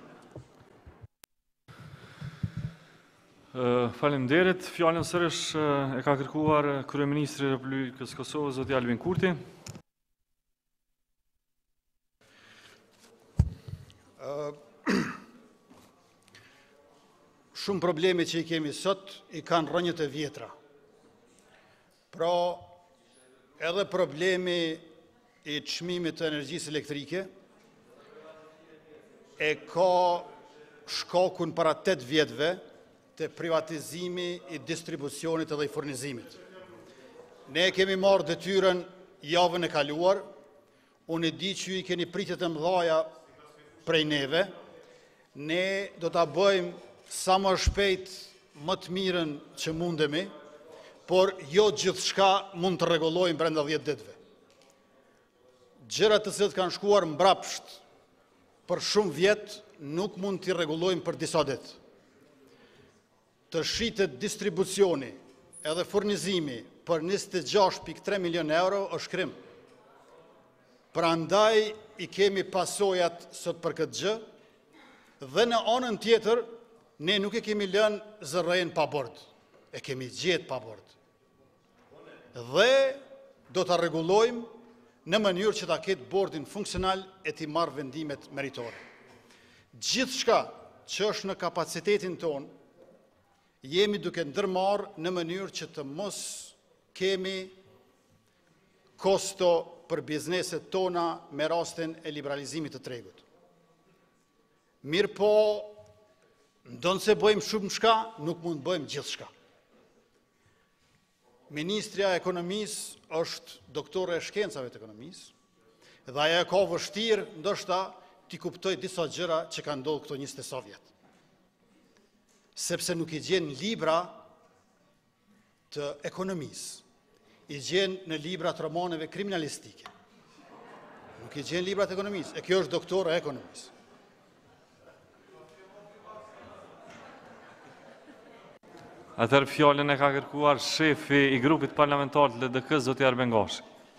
Faleminderit. Fjalën sërish e ka kërkuar Kryeministri i Republikës Kosovës, zoti Albin Kurti. Shumë probleme që i kemi sot i kanë rënjët e vjetra. Pra, edhe problemi i çmimit të energjisë elektrike e ka shkakun para tetë vjetëve të privatizimi i distribucionit edhe i furnizimit. Ne kemi marrë detyrën javën e kaluar, unë e di që ju i keni pritet të mëdhaja prej neve, ne do të bëjmë sa më shpejt më të mirën që mundemi, por jo gjithë shka mund të rregullojmë brenda dhjetë ditëve. Gjërat të cilët kanë shkuar mbrapsht për shumë vjetë nuk mund t'i rregullojmë për disa ditë. Të shitet distribucioni edhe furnizimi për njëzet e gjashtë pikë tre milion euro është krim. Prandaj i kemi pasojat sot për këtë gjë, dhe në anën tjetër, ne nuk e kemi lënë zërrejnë pa bord, e kemi gjetë pa bord. Dhe do të rregullojmë në mënyrë që ta ketë bordin funksional e t'i marrë vendimet meritore. Gjithë shka që është në kapacitetin tonë, jemi duke ndërmarrë në mënyrë që të mos kemi kosto për bizneset tona me rastin e liberalizimit të tregut. Mirë po, ndonë se bëjmë shumë shka, nuk mund bëjmë gjithë shka. Ministrja e Ekonomisë është doktore e shkencave të ekonomisë, dhe ajo e ka vështirë, ndoshta, t'i kuptoj disa gjëra që ka ndodhur këto njëzet e sa vjet. Sepse nuk i gjen libra të ekonomisë, i gjen në libra të romaneve kriminalistike. Nuk i gjen libra të ekonomisë, e kjo është doktore e ekonomisë. Atër fjallën e ka kërkuar shefi i grupit parlamentar të L D K-s, zoti Arben Gashi.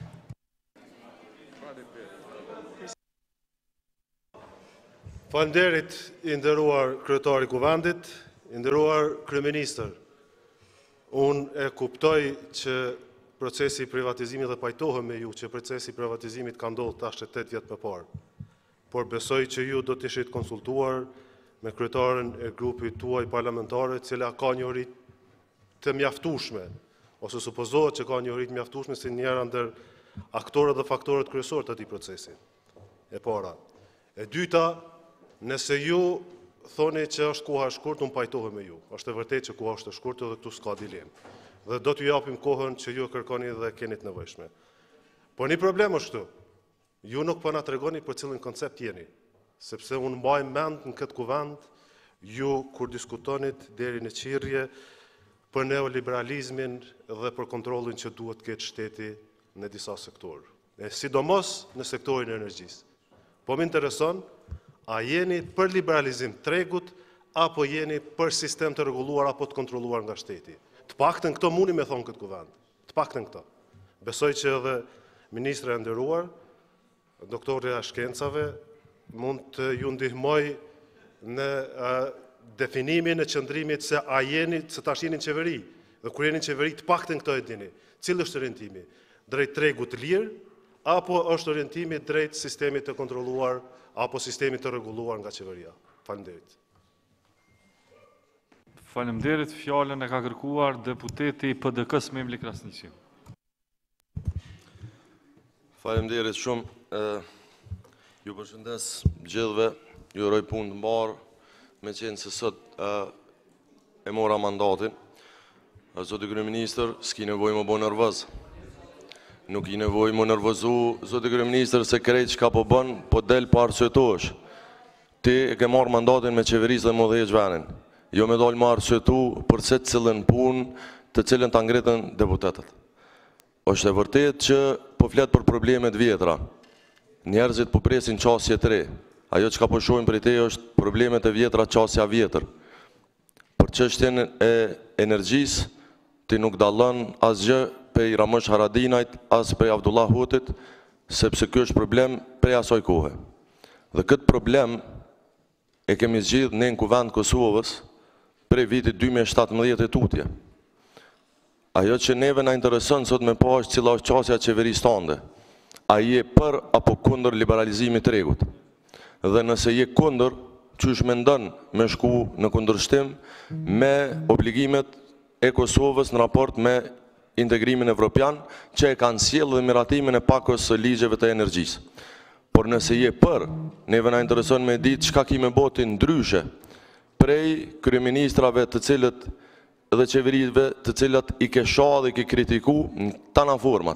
Faleminderit i nderuar kryetari i kuvendit, i nderuar kryeministër. Unë e kuptoj që procesi i privatizimit dhe pajtohem me ju që procesi i privatizimit ka ndodhur tash tetë vjet më parë. Por besoj që ju do të ishit konsultuar me kryetaren e grupit tuaj parlamentare, e cila ka një rit të mjaftueshme, ose supozohet që ka një rit mjaftueshme si njëra ndër aktorët dhe faktorët kryesorë të atij procesi. E para. E dyta, nëse ju thoni që është koha e shkurtër, unë pajtohem me ju. Është e vërtetë që koha është e shkurtër dhe këtu s'ka dilemë. Dhe do t'ju japim kohën që ju e kërkoni dhe keni të nevojshme. Por një problem është këtu. Ju nuk po na tregoni për cilin koncept jeni, sepse unë mbaj mend në këtë kuvend, ju kur diskutonit deri në qirrje për neoliberalizmin dhe për kontrollin që duhet të ketë shteti në disa sektorë, e sidomos në sektorin e energjisë. Po më intereson, a jeni për liberalizim tregut, apo jeni për sistem të rregulluar apo të kontrolluar nga shteti? Të paktën këto mundi me thonë këtë kuvend. Të paktën këto. Besoj që edhe ministra e nderuar, doktorja e shkencave, mund të ju ndihmoj në uh, definimin e qëndrimit se a jeni, se tash jeni në qeveri, dhe kur jeni në qeveri të paktën këto e dini. Cilë është orientimi? Drejt tregut të lirë, apo është orientimi drejt sistemit të kontrolluar, apo sistemit të rregulluar nga qeveria? Faleminderit. Faleminderit, fjalën e ka kërkuar deputeti i P D K-s Memli Krasniqi. Faleminderit shumë. Ju përshëndes gjithëve, ju uroj punë të mbarë, me qenë se sot e mora mandatin. Zoti Kryeministër, s'ki nevoj më bo nervëz. Nuk i nevoj më nervëzu, Zoti Kryeministër, se krejt që ka po bën, po del pa arsyetuesh. Ti e ke marrë mandatin me qeverisë dhe më dhejë venin. Jo me dalë më arsyetu për se cilën punë të cilën të ngritën deputetet. Është e vërtet që po flet për problemet vjetra. Njerëzit po presin qasje të re. Ajo që ka po shohim për i te është problemet e vjetra qasja vjetër. Për çështjen e energjisë, ti nuk dallon asgjë prej Ramush Haradinajt, as prej Abdullah Hutit, sepse ky është problem prej asoj kohe. Dhe këtë problem e kemi zgjidhur ne në Kuvend Kosovës prej vitit dy mijë e shtatëmbëdhjetë e tutje. Ajo që neve na intereson sot me pa është cila është qasja e qeverisë tande. A je për apo kundër liberalizimit të tregut? Dhe nëse je kundër, qysh mendon me shku në kundërshtim me obligimet e Kosovës në raport me integrimin evropian, që e kanë sjellë dhe miratimin e pakos së ligjeve të energjisë. Por nëse je për, neve na intereson me ditë çka ki me botin ndryshe prej kryeministrave të cilët dhe qeverive të cilat i ke shoh dhe i ke kritiku në tana format.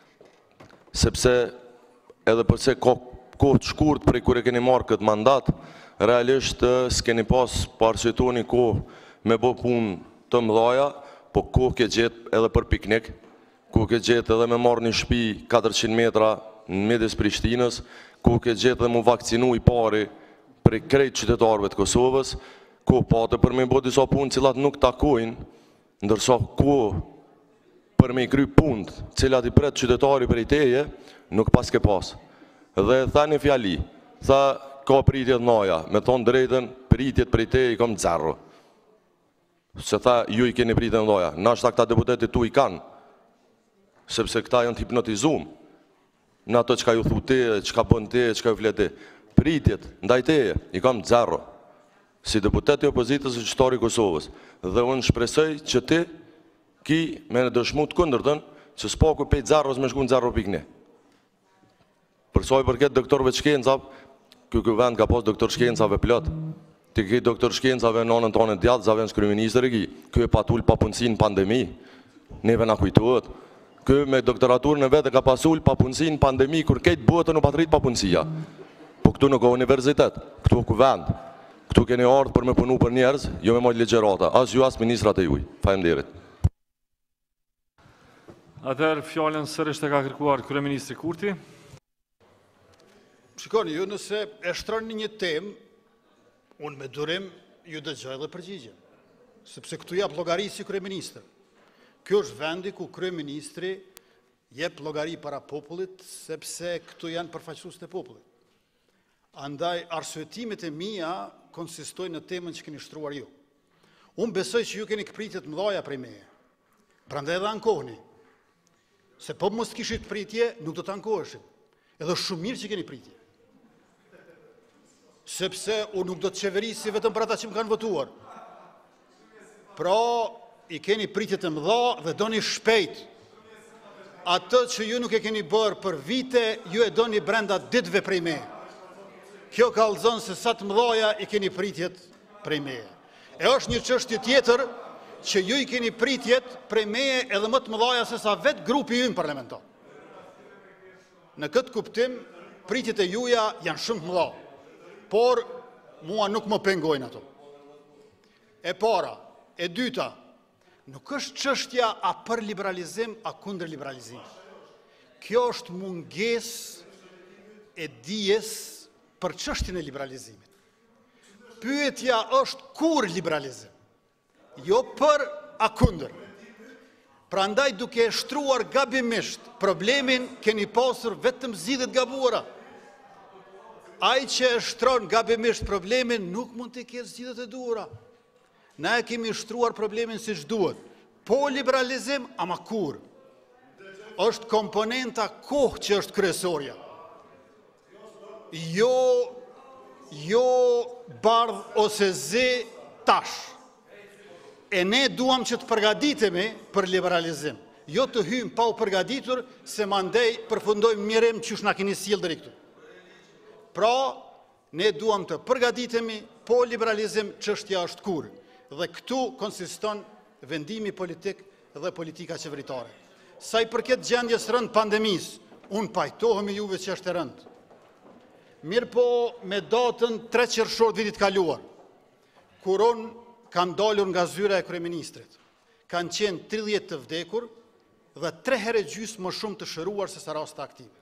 Sepse edhe përse ka kohë të shkurt prej kur e keni marrë këtë mandat, realisht s'keni pas parqetoni kohë me bo punë të mëdhaja, po kohë ke gjetë edhe për piknik, kohë ke gjetë edhe me marrë një shtëpi katërqind metra në midis Prishtinës, kohë ke gjetë edhe mu vakcinu i pari prej krejt qytetarëve të Kosovës, kohë pate për me bo disa punë cilat nuk takojnë, ndërsa kohë për me i kry punët cilat i pret qytetari për i teje, nuk pas ke pas. Dhe tha një fjali, tha ka pritjet naja, me thonë drejten, pritjet për i teje i kom zero. Se tha, ju i keni pritjet naja, nashta këta deputetit tu i kanë, sepse këta janë hipnotizum, në ato që ka ju thu teje, që ka bën teje, që ka ju flet teje. Pritjet, ndaj teje, i kom zero. Si deputet i opozitës e qytetari i Kosovës. Dhe unë shpresoj që ti ki me në dëshmu të kundërtën që s'paku pejt zarros me shku në zarro pikni. Përsa i përket doktorëve shkencave, ky ky vend ka pas doktor shkencave plot. Ti ki doktor shkencave në anën tonë djathtë, zavën kryeministër e ki. Ky e patul pa punësinë në pandemi. Neve na kujtohet. Ky me doktoraturën e vet e ka pasul pa punësinë në pandemi kur këtë botën u patrit pa punësia. Po këtu nuk ka universitet, këtu ku vend. Këtu keni ardhë për me punu për njerëz, jo me mojtë legjerata, as ju as ministrat e juj. Faleminderit. Atëherë fjallën sërisht e ka kërkuar Kryeministri Kurti. Shikoni, ju nëse e shtroni një temë, unë me durim ju dëgjoj dhe përgjigje. Sepse këtu jap llogari si kryeministër. Kjo është vendi ku kryeministri jep llogari para popullit, sepse këtu janë përfaqësues të popullit. Andaj arsyetimet e mia konsistojnë në temën që keni shtruar ju. Unë besoj që ju keni këpritjet mëdhaja prej meje. Prandaj edhe ankoheni. Se po mos kishit pritje, nuk do të ankoheshit. Edhe shumë mirë që keni pritje. Sepse unë nuk do të qeverisi vetëm për ata që më kanë votuar. Pra, i keni pritjet e mëdha dhe doni shpejt. Atë që ju nuk e keni bërë për vite, ju e doni brenda ditëve prej meje. Kjo kallëzon se sa të mëdhaja i keni pritjet prej meje. E është një çështje tjetër që ju i keni pritjet prej meje edhe më të mëdhaja se sa vetë grupi ynë parlamentar. Në këtë kuptim, pritjet e juja janë shumë të mëdha, por mua nuk më pengojnë ato. E para, e dyta, nuk është çështja a për liberalizim a kundër liberalizim. Kjo është mungesë e dijes për çështjen e liberalizimit. Pyetja është kur liberalizim, jo për a kundër. Prandaj duke e shtruar gabimisht problemin, keni pasur vetëm zgjidhjet gabuara. Ai që e shtron gabimisht problemin nuk mund të ketë zgjidhjet e duhura. Na e kemi shtruar problemin siç duhet. Po liberalizim, ama kur? Është komponenta kohë që është kryesorja. Jo, jo bardh ose zi tash. E ne duam që të përgatitemi për liberalizim. Jo të hymë pa u përgatitur, se mandej përfundojmë mirim që shna keni sjellë deri këtu. Pra, ne duam të përgatitemi, po liberalizim çështja është kur. Dhe këtu konsiston vendimi politik dhe politika qeveritare. Sa i përket gjendjes rënd pandemis, unë pajtohem juve që është e rënd. Mirë po me datën tre qershor vitit kaluar, kur unë kam dalur nga zyra e kryeministrit, kanë qenë tridhjetë të vdekur dhe tre herë gjysmë më shumë të shëruar se sa raste aktive.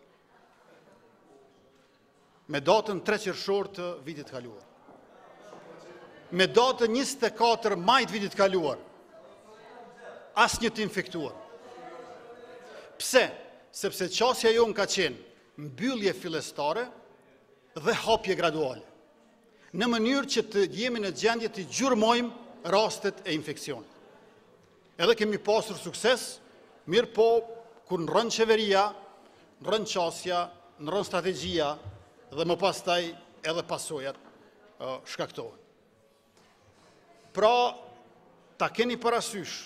Me datën tre qershor të vitit kaluar. Me datën njëzet e katër maj të vitit kaluar, asnjë të infektuar. Pse? Sepse qasja jonë ka qenë mbyllje fillestare dhe hapje graduale, në mënyrë që të jemi në gjendje të gjurmojmë rastet e infeksionit. Edhe kemi pasur sukses, mirë po, kur në rënë qeveria, në rënë qasja, në rënë strategjia, dhe më pastaj edhe pasojat uh, shkaktohen. Pra, ta keni parasysh,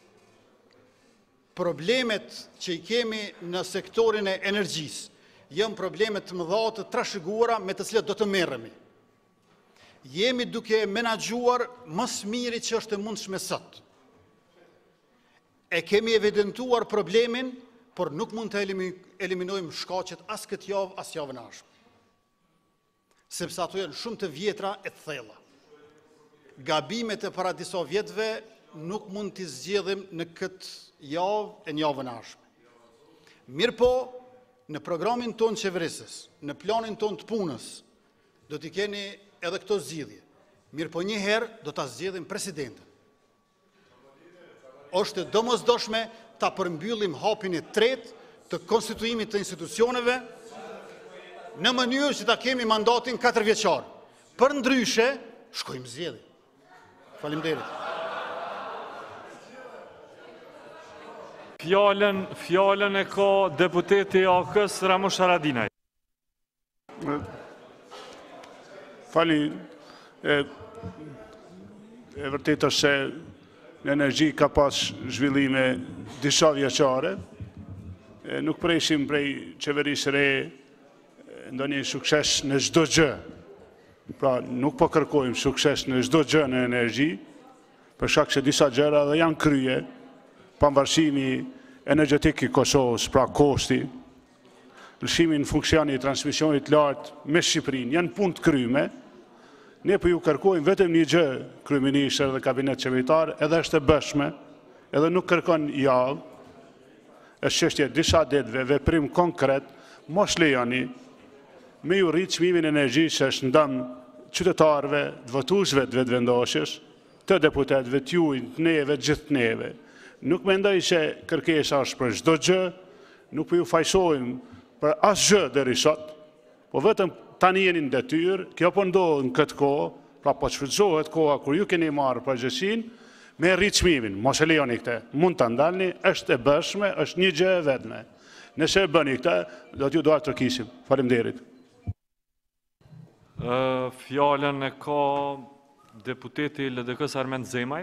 problemet që i kemi në sektorin e energjisë, jënë problemet të mëdha të trashëguara me të cilat do të merremi. Jemi duke menaxhuar më së miri që është e mundshme sot. E kemi evidentuar problemin, por nuk mund të eliminojmë shkaqet as këtë javë, as javën e ardhshme. Sepse ato janë shumë të vjetra e të thella. Gabimet e para disa vjetëve nuk mund t'i zgjedhim në këtë javë e në javën e ardhshme. Mirë po, në programin ton qeverisës, në planin ton të punës, do t'i keni edhe këto zgjidhje. Mirë po një herë do t'a zgjedhim presidentën. Është domosdoshme ta përmbyllim hapin e tretë të konstituimit të institucioneve në mënyrë që ta kemi mandatin katër vjeçar. Për ndryshe, shkojmë zgjedhje. Faleminderit. Fjallën, fjallën e ka deputeti A K-s Ramush Haradinaj. Fali, e, e vërtet është se në energji ka pas zhvillime disa vjeçare, e, nuk preshim prej qeverisë re ndonjë sukses në çdo gjë. Pra, nuk po kërkojmë sukses në çdo gjë në energji, për shkak se disa gjëra dhe janë krye, pavarësimi energjetik i Kosovës, pra kosti, lëshimi në funksioni i transmisionit lartë me Shqipërinë, janë punë të kryme. Ne po ju kërkojmë vetëm një gjë, kryeministër dhe kabinet qeveritar, edhe është e bëshme, edhe nuk kërkon javë, është çështje disa ditëve, veprim konkret, mos lejoni me ju rritë çmimin e energjisë që është ndëm qytetarëve, të votuesve të vetëvendosjes, të deputetëve, të juaj, të neve, të gjithë neve. Nuk mendoj se kërkesa është për çdo gjë, nuk po ju fajsojmë për asgjë deri sot, po vetëm tani jeni në detyrë, kjo po ndodh në këtë kohë, pra po shfrytëzohet koha kur ju keni marrë përgjegjësinë me rritë çmimin. Mos e lejoni këtë. Mund ta ndalni, është e bëshme, është një gjë e vetme. Nëse e bëni këtë, do t'ju doar të tërkisim. Faleminderit. Uh, fjallën e ka deputeti L D K-s Armend Zemaj.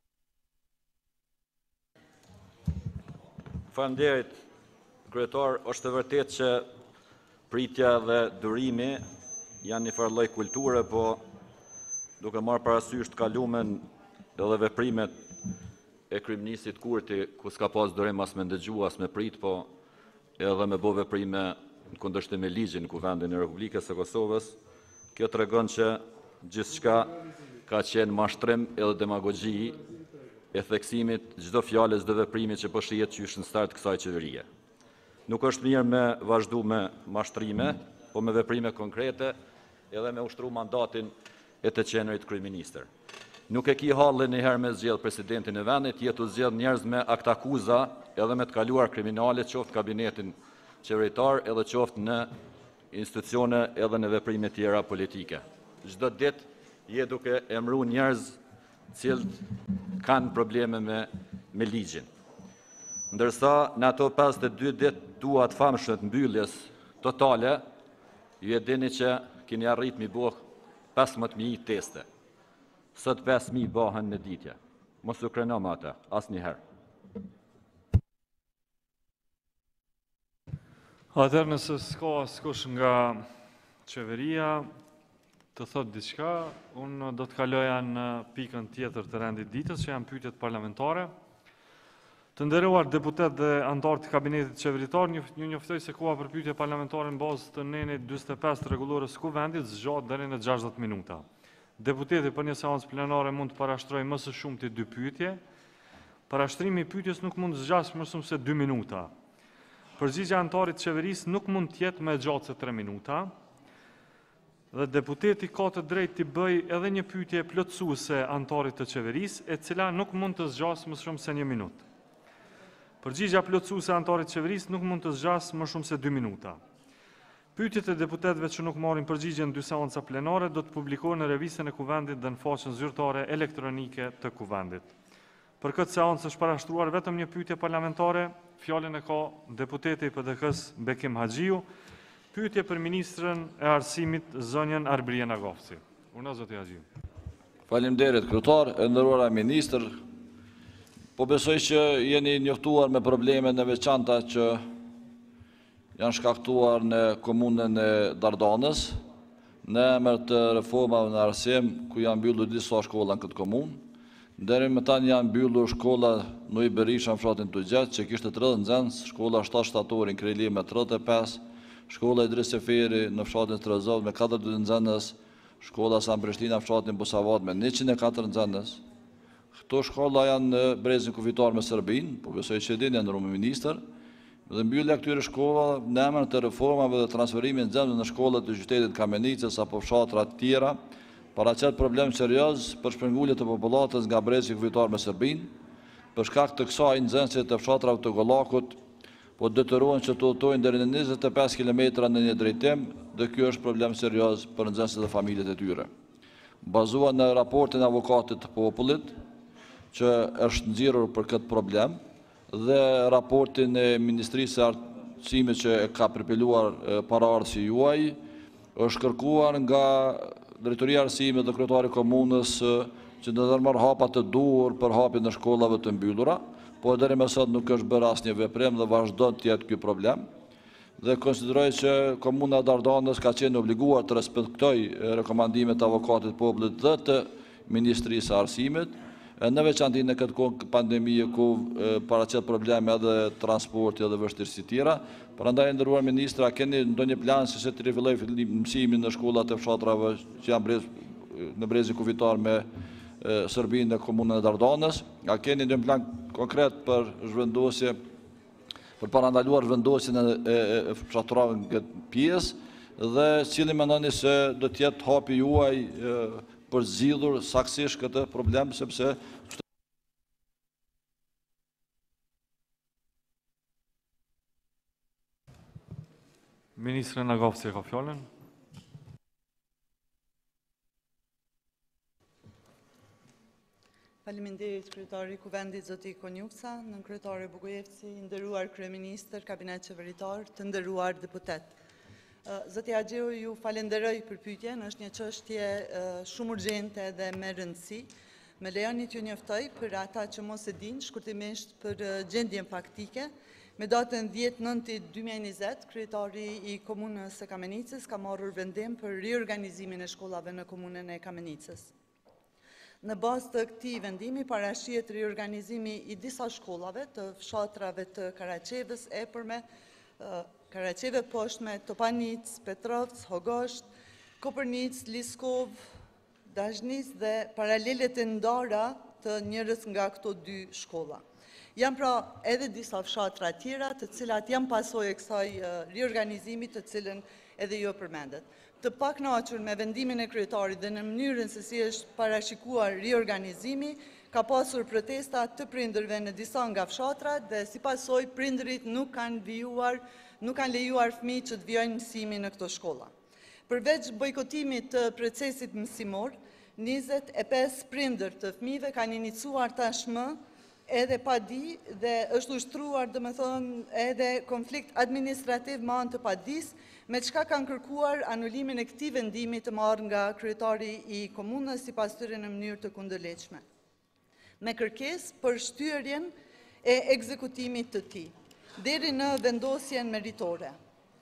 Faleminderit, kryetar, është e vërtet që pritja dhe durimi janë një farë lloj kulture, po duke marrë parasysh të kalumen edhe veprimet e kryeministit Kurti, ku s'ka pas durim as me ndëgju, as me prit, po edhe me bo veprime në kundërshtim me ligjin në Kuvendin e Republikës së Kosovës, kjo tregon që gjithçka ka qenë mashtrim edhe demagogji e theksimit çdo fjalës dhe veprimi që po shihet qysh në start kësaj qeverie. Nuk është mirë me vazhdu me mashtrime, po me veprime konkrete edhe me ushtru mandatin e të qenerit kryeministër. Nuk e ki hallin një herë me zgjedh presidentin e vendit, jetu zgjedh njerëz me akt akuza edhe me të kaluar kriminale, qoftë kabinetin qeveritar edhe qoftë në institucione edhe në veprime tjera politike. Çdo ditë je duke emëru njerëz cilët kanë probleme me, me ligjin. Ndërsa në ato pesëdhjetë e dy ditë tua të famshme të mbylljes totale, ju e dini që keni arrit mi bëh pesëmbëdhjetë mijë teste. Sot pesë mijë bëhen në ditje. Mos u krenom ata, asnjëherë. Atëherë nëse s'ka askush nga qeveria të thot diçka, unë do të kaloja në pikën tjetër të rendit ditës, që janë pyetjet parlamentare. Të nderuar deputet dhe anëtar të kabinetit qeveritar, një njoftoj se koha për pyetje parlamentare në bazë të nenit dyzet e pesë të rregullorës kuvendit zgjatet deri në gjashtëdhjetë minuta. Deputeti për një seancë plenare mund të parashtrojë më së shumti dy pyetje. Parashtrimi i pyetjes nuk mund të zgjasë më shumë se dy minuta. Përgjigjja e anëtarit të qeverisë nuk mund të jetë më e gjatë se tre minuta. Dhe deputeti ka të drejtë të bëjë edhe një pyetje plotësuese anëtarit të qeverisë, e cila nuk mund të zgjasë më shumë se një minutë. Përgjigjja plotësuese e anëtarit të qeverisë nuk mund të zgjasë më shumë se dy minuta. Pyetjet e deputetëve që nuk marrin përgjigje në dy seanca plenare do të publikohen në revistën e kuvendit dhe në faqen zyrtare elektronike të kuvendit. Për këtë seancë është parashtruar vetëm një pyetje parlamentare, fjalën e ka deputeti i P D K-s Bekim Haxhiu. Pyetje për ministrën e arsimit zonjën Arbrien Agofci. Urna zoti Haxhiu. Faleminderit kryetar, e nderuara ministër. Po besoj që jeni njoftuar me problemet në veçanta që janë shkaktuar në komunën e Dardanës, në emër të reformave në arsim, ku janë mbyllur disa shkolla në këtë komunë. Deri më tani janë mbyllur shkolla Nui Berisha në fshatin Tugjet, që kishte tridhjetë nxënës, shkolla shtatë shtatori në Krejli me tridhjetë e pesë, shkolla Idris Seferi në fshatin Trezov me katërdhjetë dy nxënës, shkolla San Prishtina në fshatin Busavat me njëqind e katër nxënës. Këto shkolla janë në brezin kufitar me Serbinë, po besoj që dini janë ndërruar ministër, dhe mbyllja këtyre shkolla në emër të reformave dhe transferimit nxënësve në shkollat të qytetit Kamenicës apo fshatra të tjera, paraqet problem serioz për shpërngulje të popullatës nga brezi kufitar me Serbinë. Për shkak të kësaj nxënësit të fshatrave të Gollakut po detyrohen që të udhtojnë deri në njëzet e pesë kilometra në një drejtim, dhe ky është problem serioz për nxënësit dhe familjet e tyre. Bazuar në raportin e avokatit të popullit, që është nxjerrur për këtë problem, dhe raportin e Ministrisë së Arsimit që e ka përpiluar paraardhësi juaj, është kërkuar nga Drejtoria e Arsimit dhe kryetari i komunës që të ndërmarrë hapa të duhur për hapjen e shkollave të mbyllura, po deri më sot nuk është bërë asnjë veprim dhe vazhdon të jetë ky problem. Dhe konsideroj që komuna e Dardanës ka qenë obliguar të respektojë rekomandimet e avokatit të popullit dhe të Ministrisë së Arsimit, në veçanti në këtë kohë pandemie ku paraqet probleme edhe transporti edhe vështirësi tjera. Prandaj nderuar ministra, keni ndonjë plan se se të rifillojë mësimin në shkollat e fshatrave që janë brez, në brezin kufitar me Serbinë në komunën e Dardanës? A keni ndonjë plan konkret për zhvendosje, për parandaluar zhvendosjen e fshatrave në këtë pjesë dhe cili mendoni se do të jetë hapi juaj për zgjidhur saktësisht këtë problem, sepse Ministrën Agofci ka fjalën. Faleminderit kryetari i kuvendit zoti Konjuksa, nën kryetari Bugojevci, nderuar kryeministër, kabinet qeveritar, të nderuar deputet. Zoti Haxhiu, ju falenderoj për pyetjen, është një çështje shumë urgjente dhe me rëndësi. Me lejoni t'ju njoftoj për ata që mos e dinë shkurtimisht për gjendjen faktike. Me datën dhjetë nëntor dy mijë e njëzet, kryetari i komunës së Kamenicës ka marrur vendim për riorganizimin e shkollave në komunën e Kamenicës. Në bazë të këtij vendimi parashihet riorganizimi i disa shkollave të fshatrave të Karaqevës, Epërme, Karaqeve Poshtme, Topanic, Petrovc, Hogosht, Kopërnic, Liskov, Dazhnis dhe paralelet e ndara të njërës nga këto dy shkolla. Janë pra edhe disa fshatra tjera të cilat janë pasojë e kësaj riorganizimit të cilën edhe jo përmendet. Të pakënaqur me vendimin e kryetarit dhe në mënyrën se si është parashikuar riorganizimi, ka pasur protesta të prindërve në disa nga fshatrat dhe si pasojë prindërit nuk kanë vijuar, nuk kanë lejuar fëmijët që të vijojnë mësimin në këto shkolla. Përveç bojkotimit të procesit mësimor, njëzet e pesë prindër të fëmijëve kanë iniciuar tashmë edhe pa di dhe është ushtruar dhe me thonë edhe konflikt administrativ me anë të padis, me çka kanë kërkuar anulimin e këtij vendimi të marrë nga kryetari i komunës si pas tyre në mënyrë të kundërleqme, me kërkesë për shtyrjen e ekzekutimit të tij, deri në vendosjen meritore.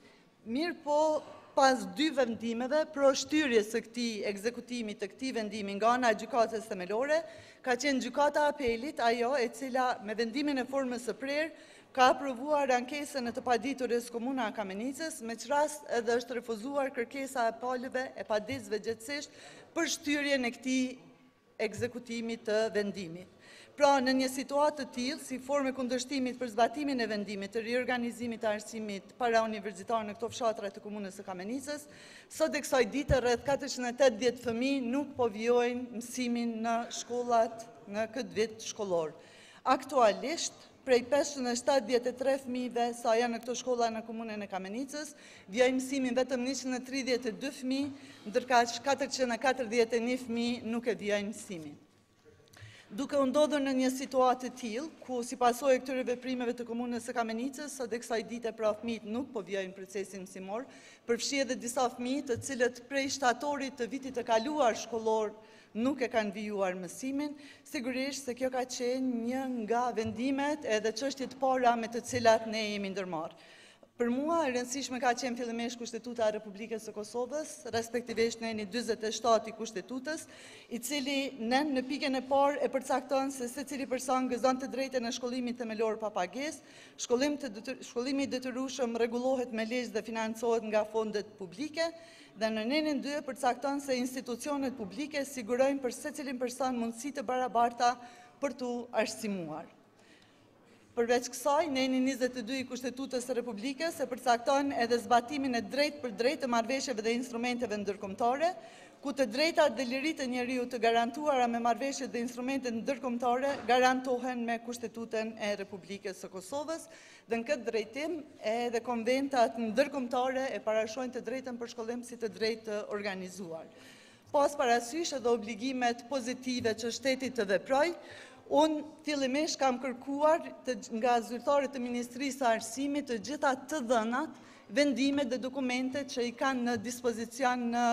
Mirë po, pas dy vendimeve, pro shtyrjes së këtij ekzekutimi të këtij vendimi nga ana e gjykatës themelore, ka qenë gjykata apelit ajo e cila me vendimin e formës së prerë ka aprovuar ankesën e të paditurës Komuna Kamenicës, me që rast edhe është refuzuar kërkesa e palëve e paditësve gjithsesht për shtyrjen e këtij ekzekutimi të vendimit. Pra, në një situatë të tillë, si formë e kundërshtimit për zbatimin e vendimit të riorganizimit të arsimit para universitar në këto fshatra të komunës së Kamenicës, sot e kësaj dite rreth katërqind e tetëdhjetë fëmijë nuk po vijojnë mësimin në shkollat në këtë vit shkollor. Aktualisht, prej pesëqind e shtatëdhjetë e tre fëmijëve sa janë në këto shkolla në komunën e Kamenicës, vijojnë mësimin vetëm njëqind e tridhjetë e dy fëmijë, ndërkaq katërqind e katërdhjetë e një fëmijë nuk e vijojnë mësimin. Duke u ndodhur në një situatë të tillë, ku si pasojë e këtyre veprimeve të komunës së Kamenicës, sot e kësaj dite pra fëmijët nuk po vijojnë procesin mësimor, përfshi edhe disa fëmijë të cilët prej shtatorit të vitit të kaluar shkollor nuk e kanë vijuar mësimin, sigurisht se kjo ka qenë një nga vendimet edhe çështjet para me të cilat ne jemi ndërmarrë. Për mua, e rëndësishme ka qenë fillimisht Kushtetuta e Republikës së Kosovës, respektivisht neni dyzet e shtatë i Kushtetutës, i cili nën në pikën e parë e përcakton se secili person gëzon të drejtën e shkollimit themelor pa pagesë, shkollimi i detyrueshëm rregullohet me ligj dhe financohet nga fondet publike, dhe në nenin dy përcakton se institucionet publike sigurojnë për secilin person mundësi të barabarta për t'u arsimuar. Përveç kësaj, neni njëzet e dy i Kushtetutës së Republikës e përcakton edhe zbatimin e drejt për drejt të marrëveshjeve dhe instrumenteve ndërkombëtare, ku të drejtat dhe liritë e njeriut të garantuara me marrëveshjet dhe instrumentet ndërkombëtare garantohen me Kushtetutën e Republikës së Kosovës, dhe në këtë drejtim edhe konventat ndërkombëtare e parashojnë të drejtën për shkollim si të drejtë të organizuar. Pas parasysh edhe obligimet pozitive që shteti të veprojë, unë fillimisht kam kërkuar nga zyrtarët të Ministrisë së Arsimit të gjitha të dhënat, vendimet dhe dokumentet që i kanë në dispozicion në,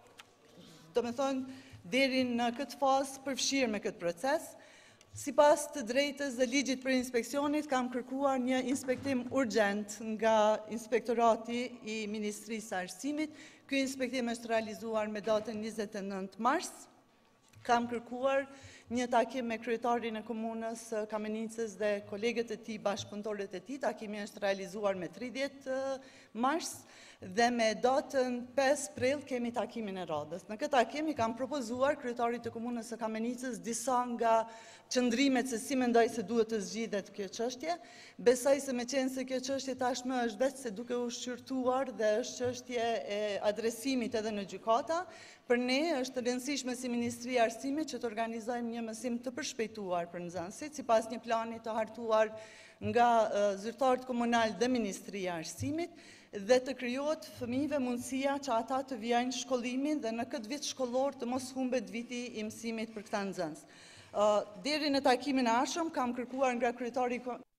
do me thonë, deri në këtë fazë përfshirë me këtë proces. Sipas të drejtës dhe ligjit për inspeksionit, kam kërkuar një inspektim urgjent nga Inspektorati i Ministrisë së Arsimit. Ky inspektim është realizuar me datën njëzet e nëntë mars. Kam kërkuar një takim me kryetarin e komunës Kamenicës dhe kolegët e tij, bashkëpunëtorët e tij. Takimi është realizuar me tridhjetë mars dhe me datën pesë prill kemi takimin e radhës. Në këtë takim i kam propozuar kryetarit të komunës së Kamenicës disa nga qëndrimet se si mendoj se duhet të zgjidhet kjo çështje. Besoj se me qenë se kjo çështje tashmë është vetë se duke u shqyrtuar dhe është çështje e adresimit edhe në gjykata, për ne është rëndësishme si Ministri e Arsimit që të organizojmë një mësim të përshpejtuar për nxënësit, sipas një plani të hartuar nga zyrtarët komunal dhe Ministri e Arsimit, dhe të krijohet fëmijëve mundësia që ata të vijnë shkollimin dhe në këtë vit shkollor të mos humbet viti i mësimit për këta nxënës. Deri në takimin e ardhshëm kam kërkuar nga kryetari.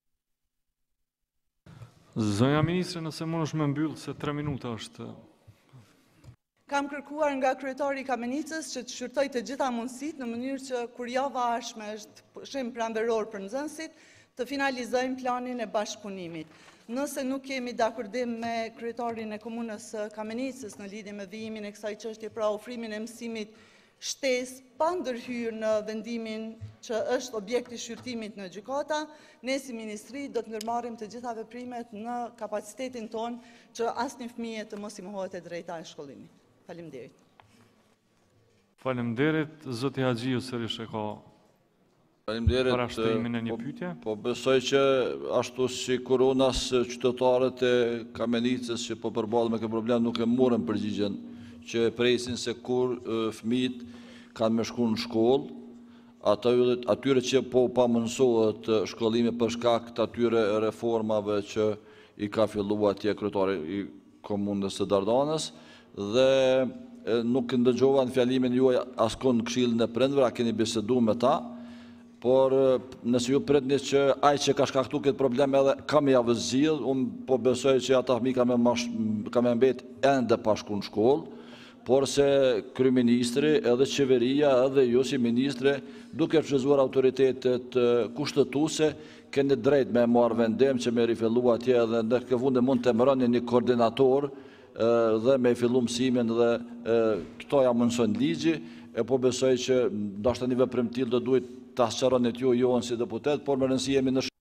Zonja Ministre, nëse mund është me mbyllë se tre minuta është. Kam kërkuar nga kryetari i Kamenicës që të shqyrtoj të gjitha mundësit në mënyrë që kur java ardhshme është shim pranveror për nxënësit, të finalizojmë planin e bashkëpunimit. Nëse nuk kemi dakordim me kryetarin e komunës Kamenicës në lidhje me vijimin e kësaj çështje, pra ofrimin e mësimit shtesë pa ndërhyrë në vendimin që është objekti shqyrtimit në gjykata, ne si Ministri do të ndërmarrim të gjitha veprimet në kapacitetin ton që asnjë fëmijë të mos i mohohet e drejta e shkollimit. Faleminderit. Faleminderit, zoti Haxhiu sërish e ka parashtrimin e një pyetje. Po besoj që ashtu si koronas qytetarët e Kamenicës që po përballen me këtë problem nuk e morën përgjigjen që presin se kur fëmijët kanë me shku në shkollë, atyre që po pa mënsohet shkollimi për shkak të atyre reformave që i ka filluar atje kryetari i komunës së Dardanës, dhe nuk ndëgjova në fjalimin juaj askon në këshillin e prindërve, a keni biseduar me ta, por nëse ju pritni që ai që ka shkaktuar këtë problem edhe ka me javë zgjidh, unë po besoj që ata fëmijë ka me mbet ende pa shku në shkollë, por se kryeministri edhe qeveria edhe ju si ministre duke përgjigjur autoritetet kushtetuese keni drejt me marrë vendim që me rifillu atje dhe në këvunde mund të emëroni një koordinator dhe me fillu mësimin dhe këto ja mundëson ligji, e po besoj që ndashtë një veprim tillë do duhet të asqaronit ju jonë si deputet, por më rëndësi jemi në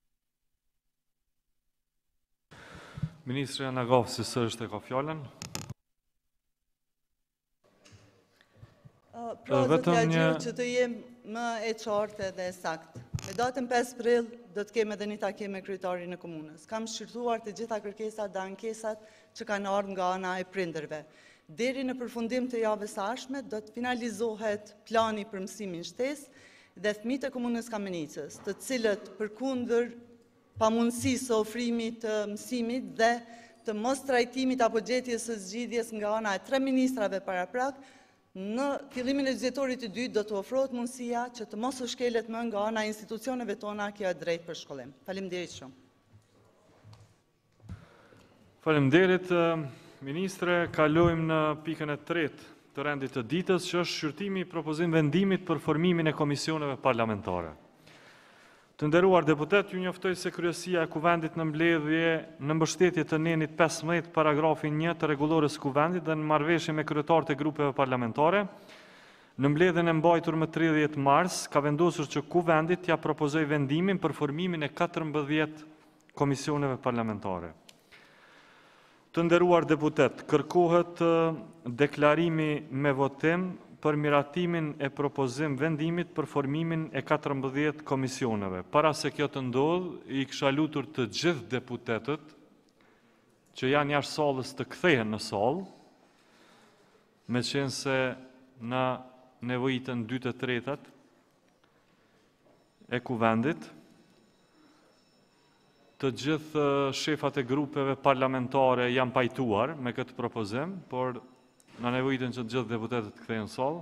Ministri Anagofsi së është e ka fjallën. Pra, do të gjyrë që të jem më e qartë dhe e saktë. Me datën pesë prill do të kemë edhe një takim me kryetarin e komunës. Kam shqyrtuar të gjitha kërkesat dhe ankesat që kanë ardhur nga ana e prindërve. Deri në përfundim të javës së ardhshme do të finalizohet plani për mësimin shtesë dhe fëmijët e komunës Kamenicës, të cilët përkundër pamundësisë së ofrimit të mësimit dhe të mos trajtimit apo gjetjes së zgjidhjes nga ana e tre ministrave paraprak, në fillimin e vizitorit të dytë do të ofrohet mundësia që të mos u shkelet më nga ana e institucioneve tona kjo e drejtë për shkollim. Faleminderit shumë. Faleminderit, Ministre. Kalojmë në pikën e tretë të rendit të ditës, që është shqyrtimi i propozim vendimit për formimin e komisioneve parlamentare. Të nderuar deputet, ju njoftoj se Kryesia e Kuvendit në mbledhje në mbështetje të nenit pesëmbëdhjetë paragrafin një të rregullores Kuvendit dhe në marrëveshje me kryetarët e grupeve parlamentare, në mbledhjen e mbajtur më tridhjetë mars, ka vendosur që Kuvendit t'ia propozoj vendimin për formimin e katërmbëdhjetë komisioneve parlamentare. Të nderuar deputet, kërkohet deklarimi me votim për miratimin e propozim vendimit për formimin e katërmbëdhjetë komisioneve. Para se kjo të ndodh, i kisha lutur të gjithë deputetët që janë jashtë sallës të kthehen në sallë, me qenë se na nevojitën dy të tretat e Kuvendit, të gjithë shefat e grupeve parlamentare janë pajtuar me këtë propozim, por në nevojitën që të gjithë deputetët kthehen në sallë.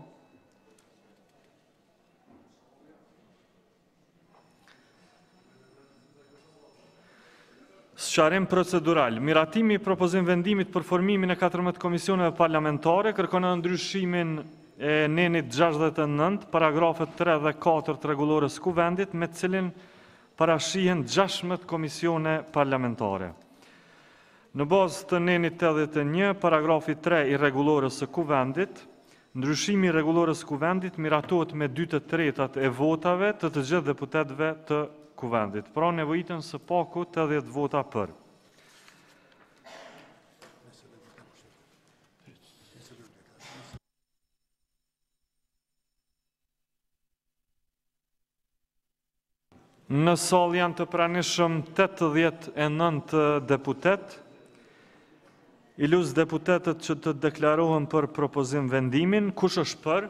Sqarim procedural. Miratimi i propozim vendimit për formimin e katërmbëdhjetë komisioneve parlamentare kërkon ndryshimin e nenit gjashtëdhjetë e nëntë, paragrafet tre dhe katër të rregullores Kuvendit, me të cilin parashihen gjashtëmbëdhjetë komisione parlamentare. Në bazë të nenit tetëdhjetë e një, paragrafi tre i rregullores së Kuvendit, ndryshimi i rregullores së Kuvendit miratohet me dy të tretat e votave të të gjithë deputetëve të Kuvendit. Pra nevojitën së paku tetëdhjetë vota për. Në sallë janë të pranishëm tetëdhjetë e nëntë deputet. I luz deputetët që të deklarohen për propozim vendimin. Kush është për?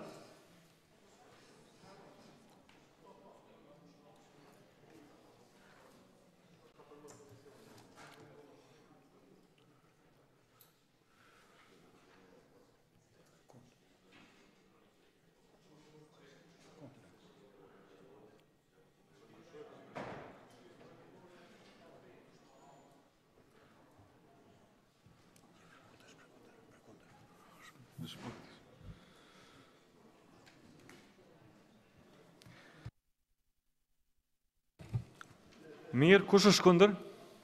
Mirë, kush është kundër?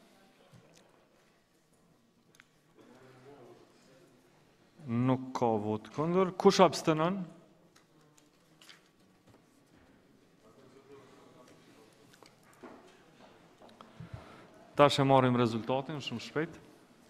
Nuk ka vot kundër. Kush abstenon? Tash e marrim rezultatin shumë shpejt.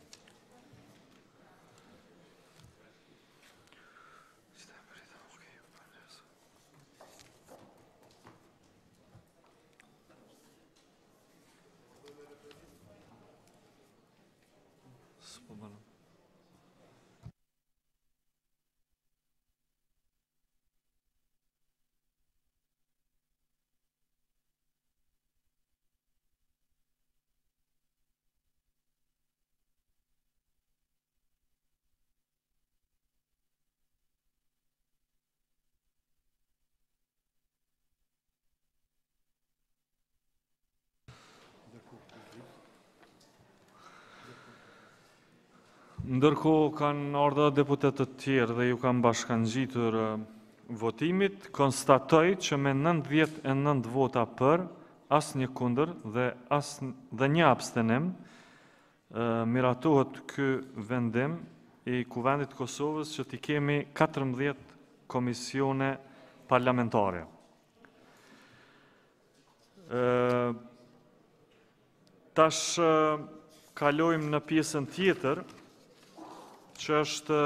Ndërkohë kanë ardhur deputetët tjerë dhe ju kanë bashkangjitur votimit, konstatoj që me nëntëdhjetë e nëntë vota për, asnjë kundër dhe as dhe një abstenim, miratohet ky vendim i Kuvendit të Kosovës që t'i kemi katërmbëdhjetë komisione parlamentare. Tash kalojmë në pjesën tjetër, që është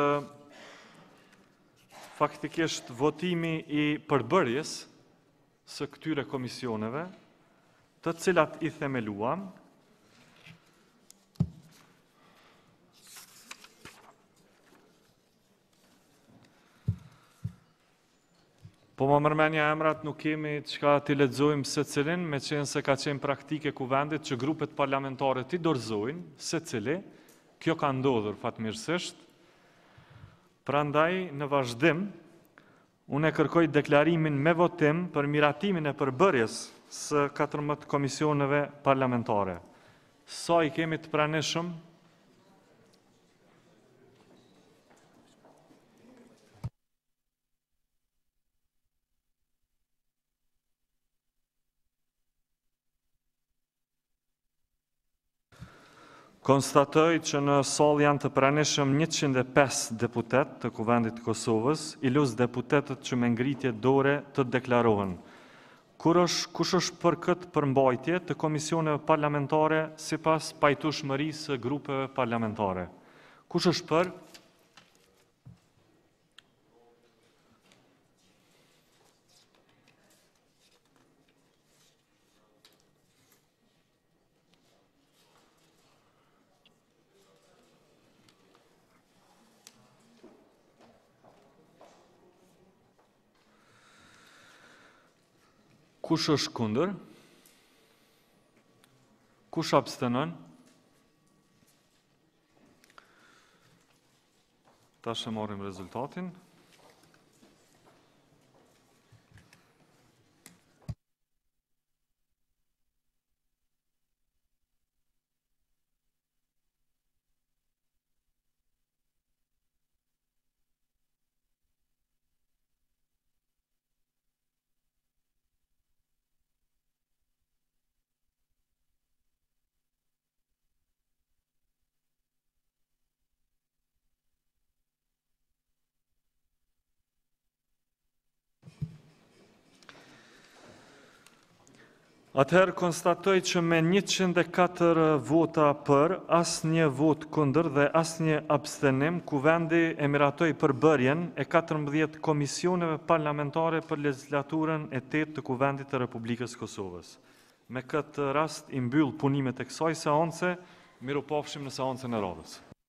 faktikisht votimi i përbërjes së këtyre komisioneve, të cilat i themeluam. Po më mërmenja emrat nuk kemi çka t'i lexojmë se cilin, me qenë se ka qenë praktike Kuvendit që grupet parlamentare t'i dorëzojnë se cili, kjo ka ndodhur fatmirësisht. Prandaj, në vazhdim, unë e kërkoj deklarimin me votim për miratimin e përbërjes së katërmbëdhjetë komisioneve parlamentare. Sa i kemi të pranishëm? Konstatoj që në sallë janë të pranishëm njëqind e pesë deputet të Kuvendit të Kosovës, iluz deputetët që me ngritje dore të deklarohen. Kush është për këtë përmbajtje të komisioneve parlamentare sipas pajtueshmërisë së grupeve parlamentare? Kush është për? Kush është kundër? Kush abstenon? Tash e marrim rezultatin. Atëherë konstatoj që me njëqind e katër vota për, asnjë vot kundër dhe asnjë abstenim, Kuvendi e miratoi përbërjen e katërmbëdhjetë komisioneve parlamentare për legislaturën e tetë të Kuvendit të Republikës Kosovës. Me këtë rast i mbyll punimet e kësaj seance, mirupafshim në seancën e radhës.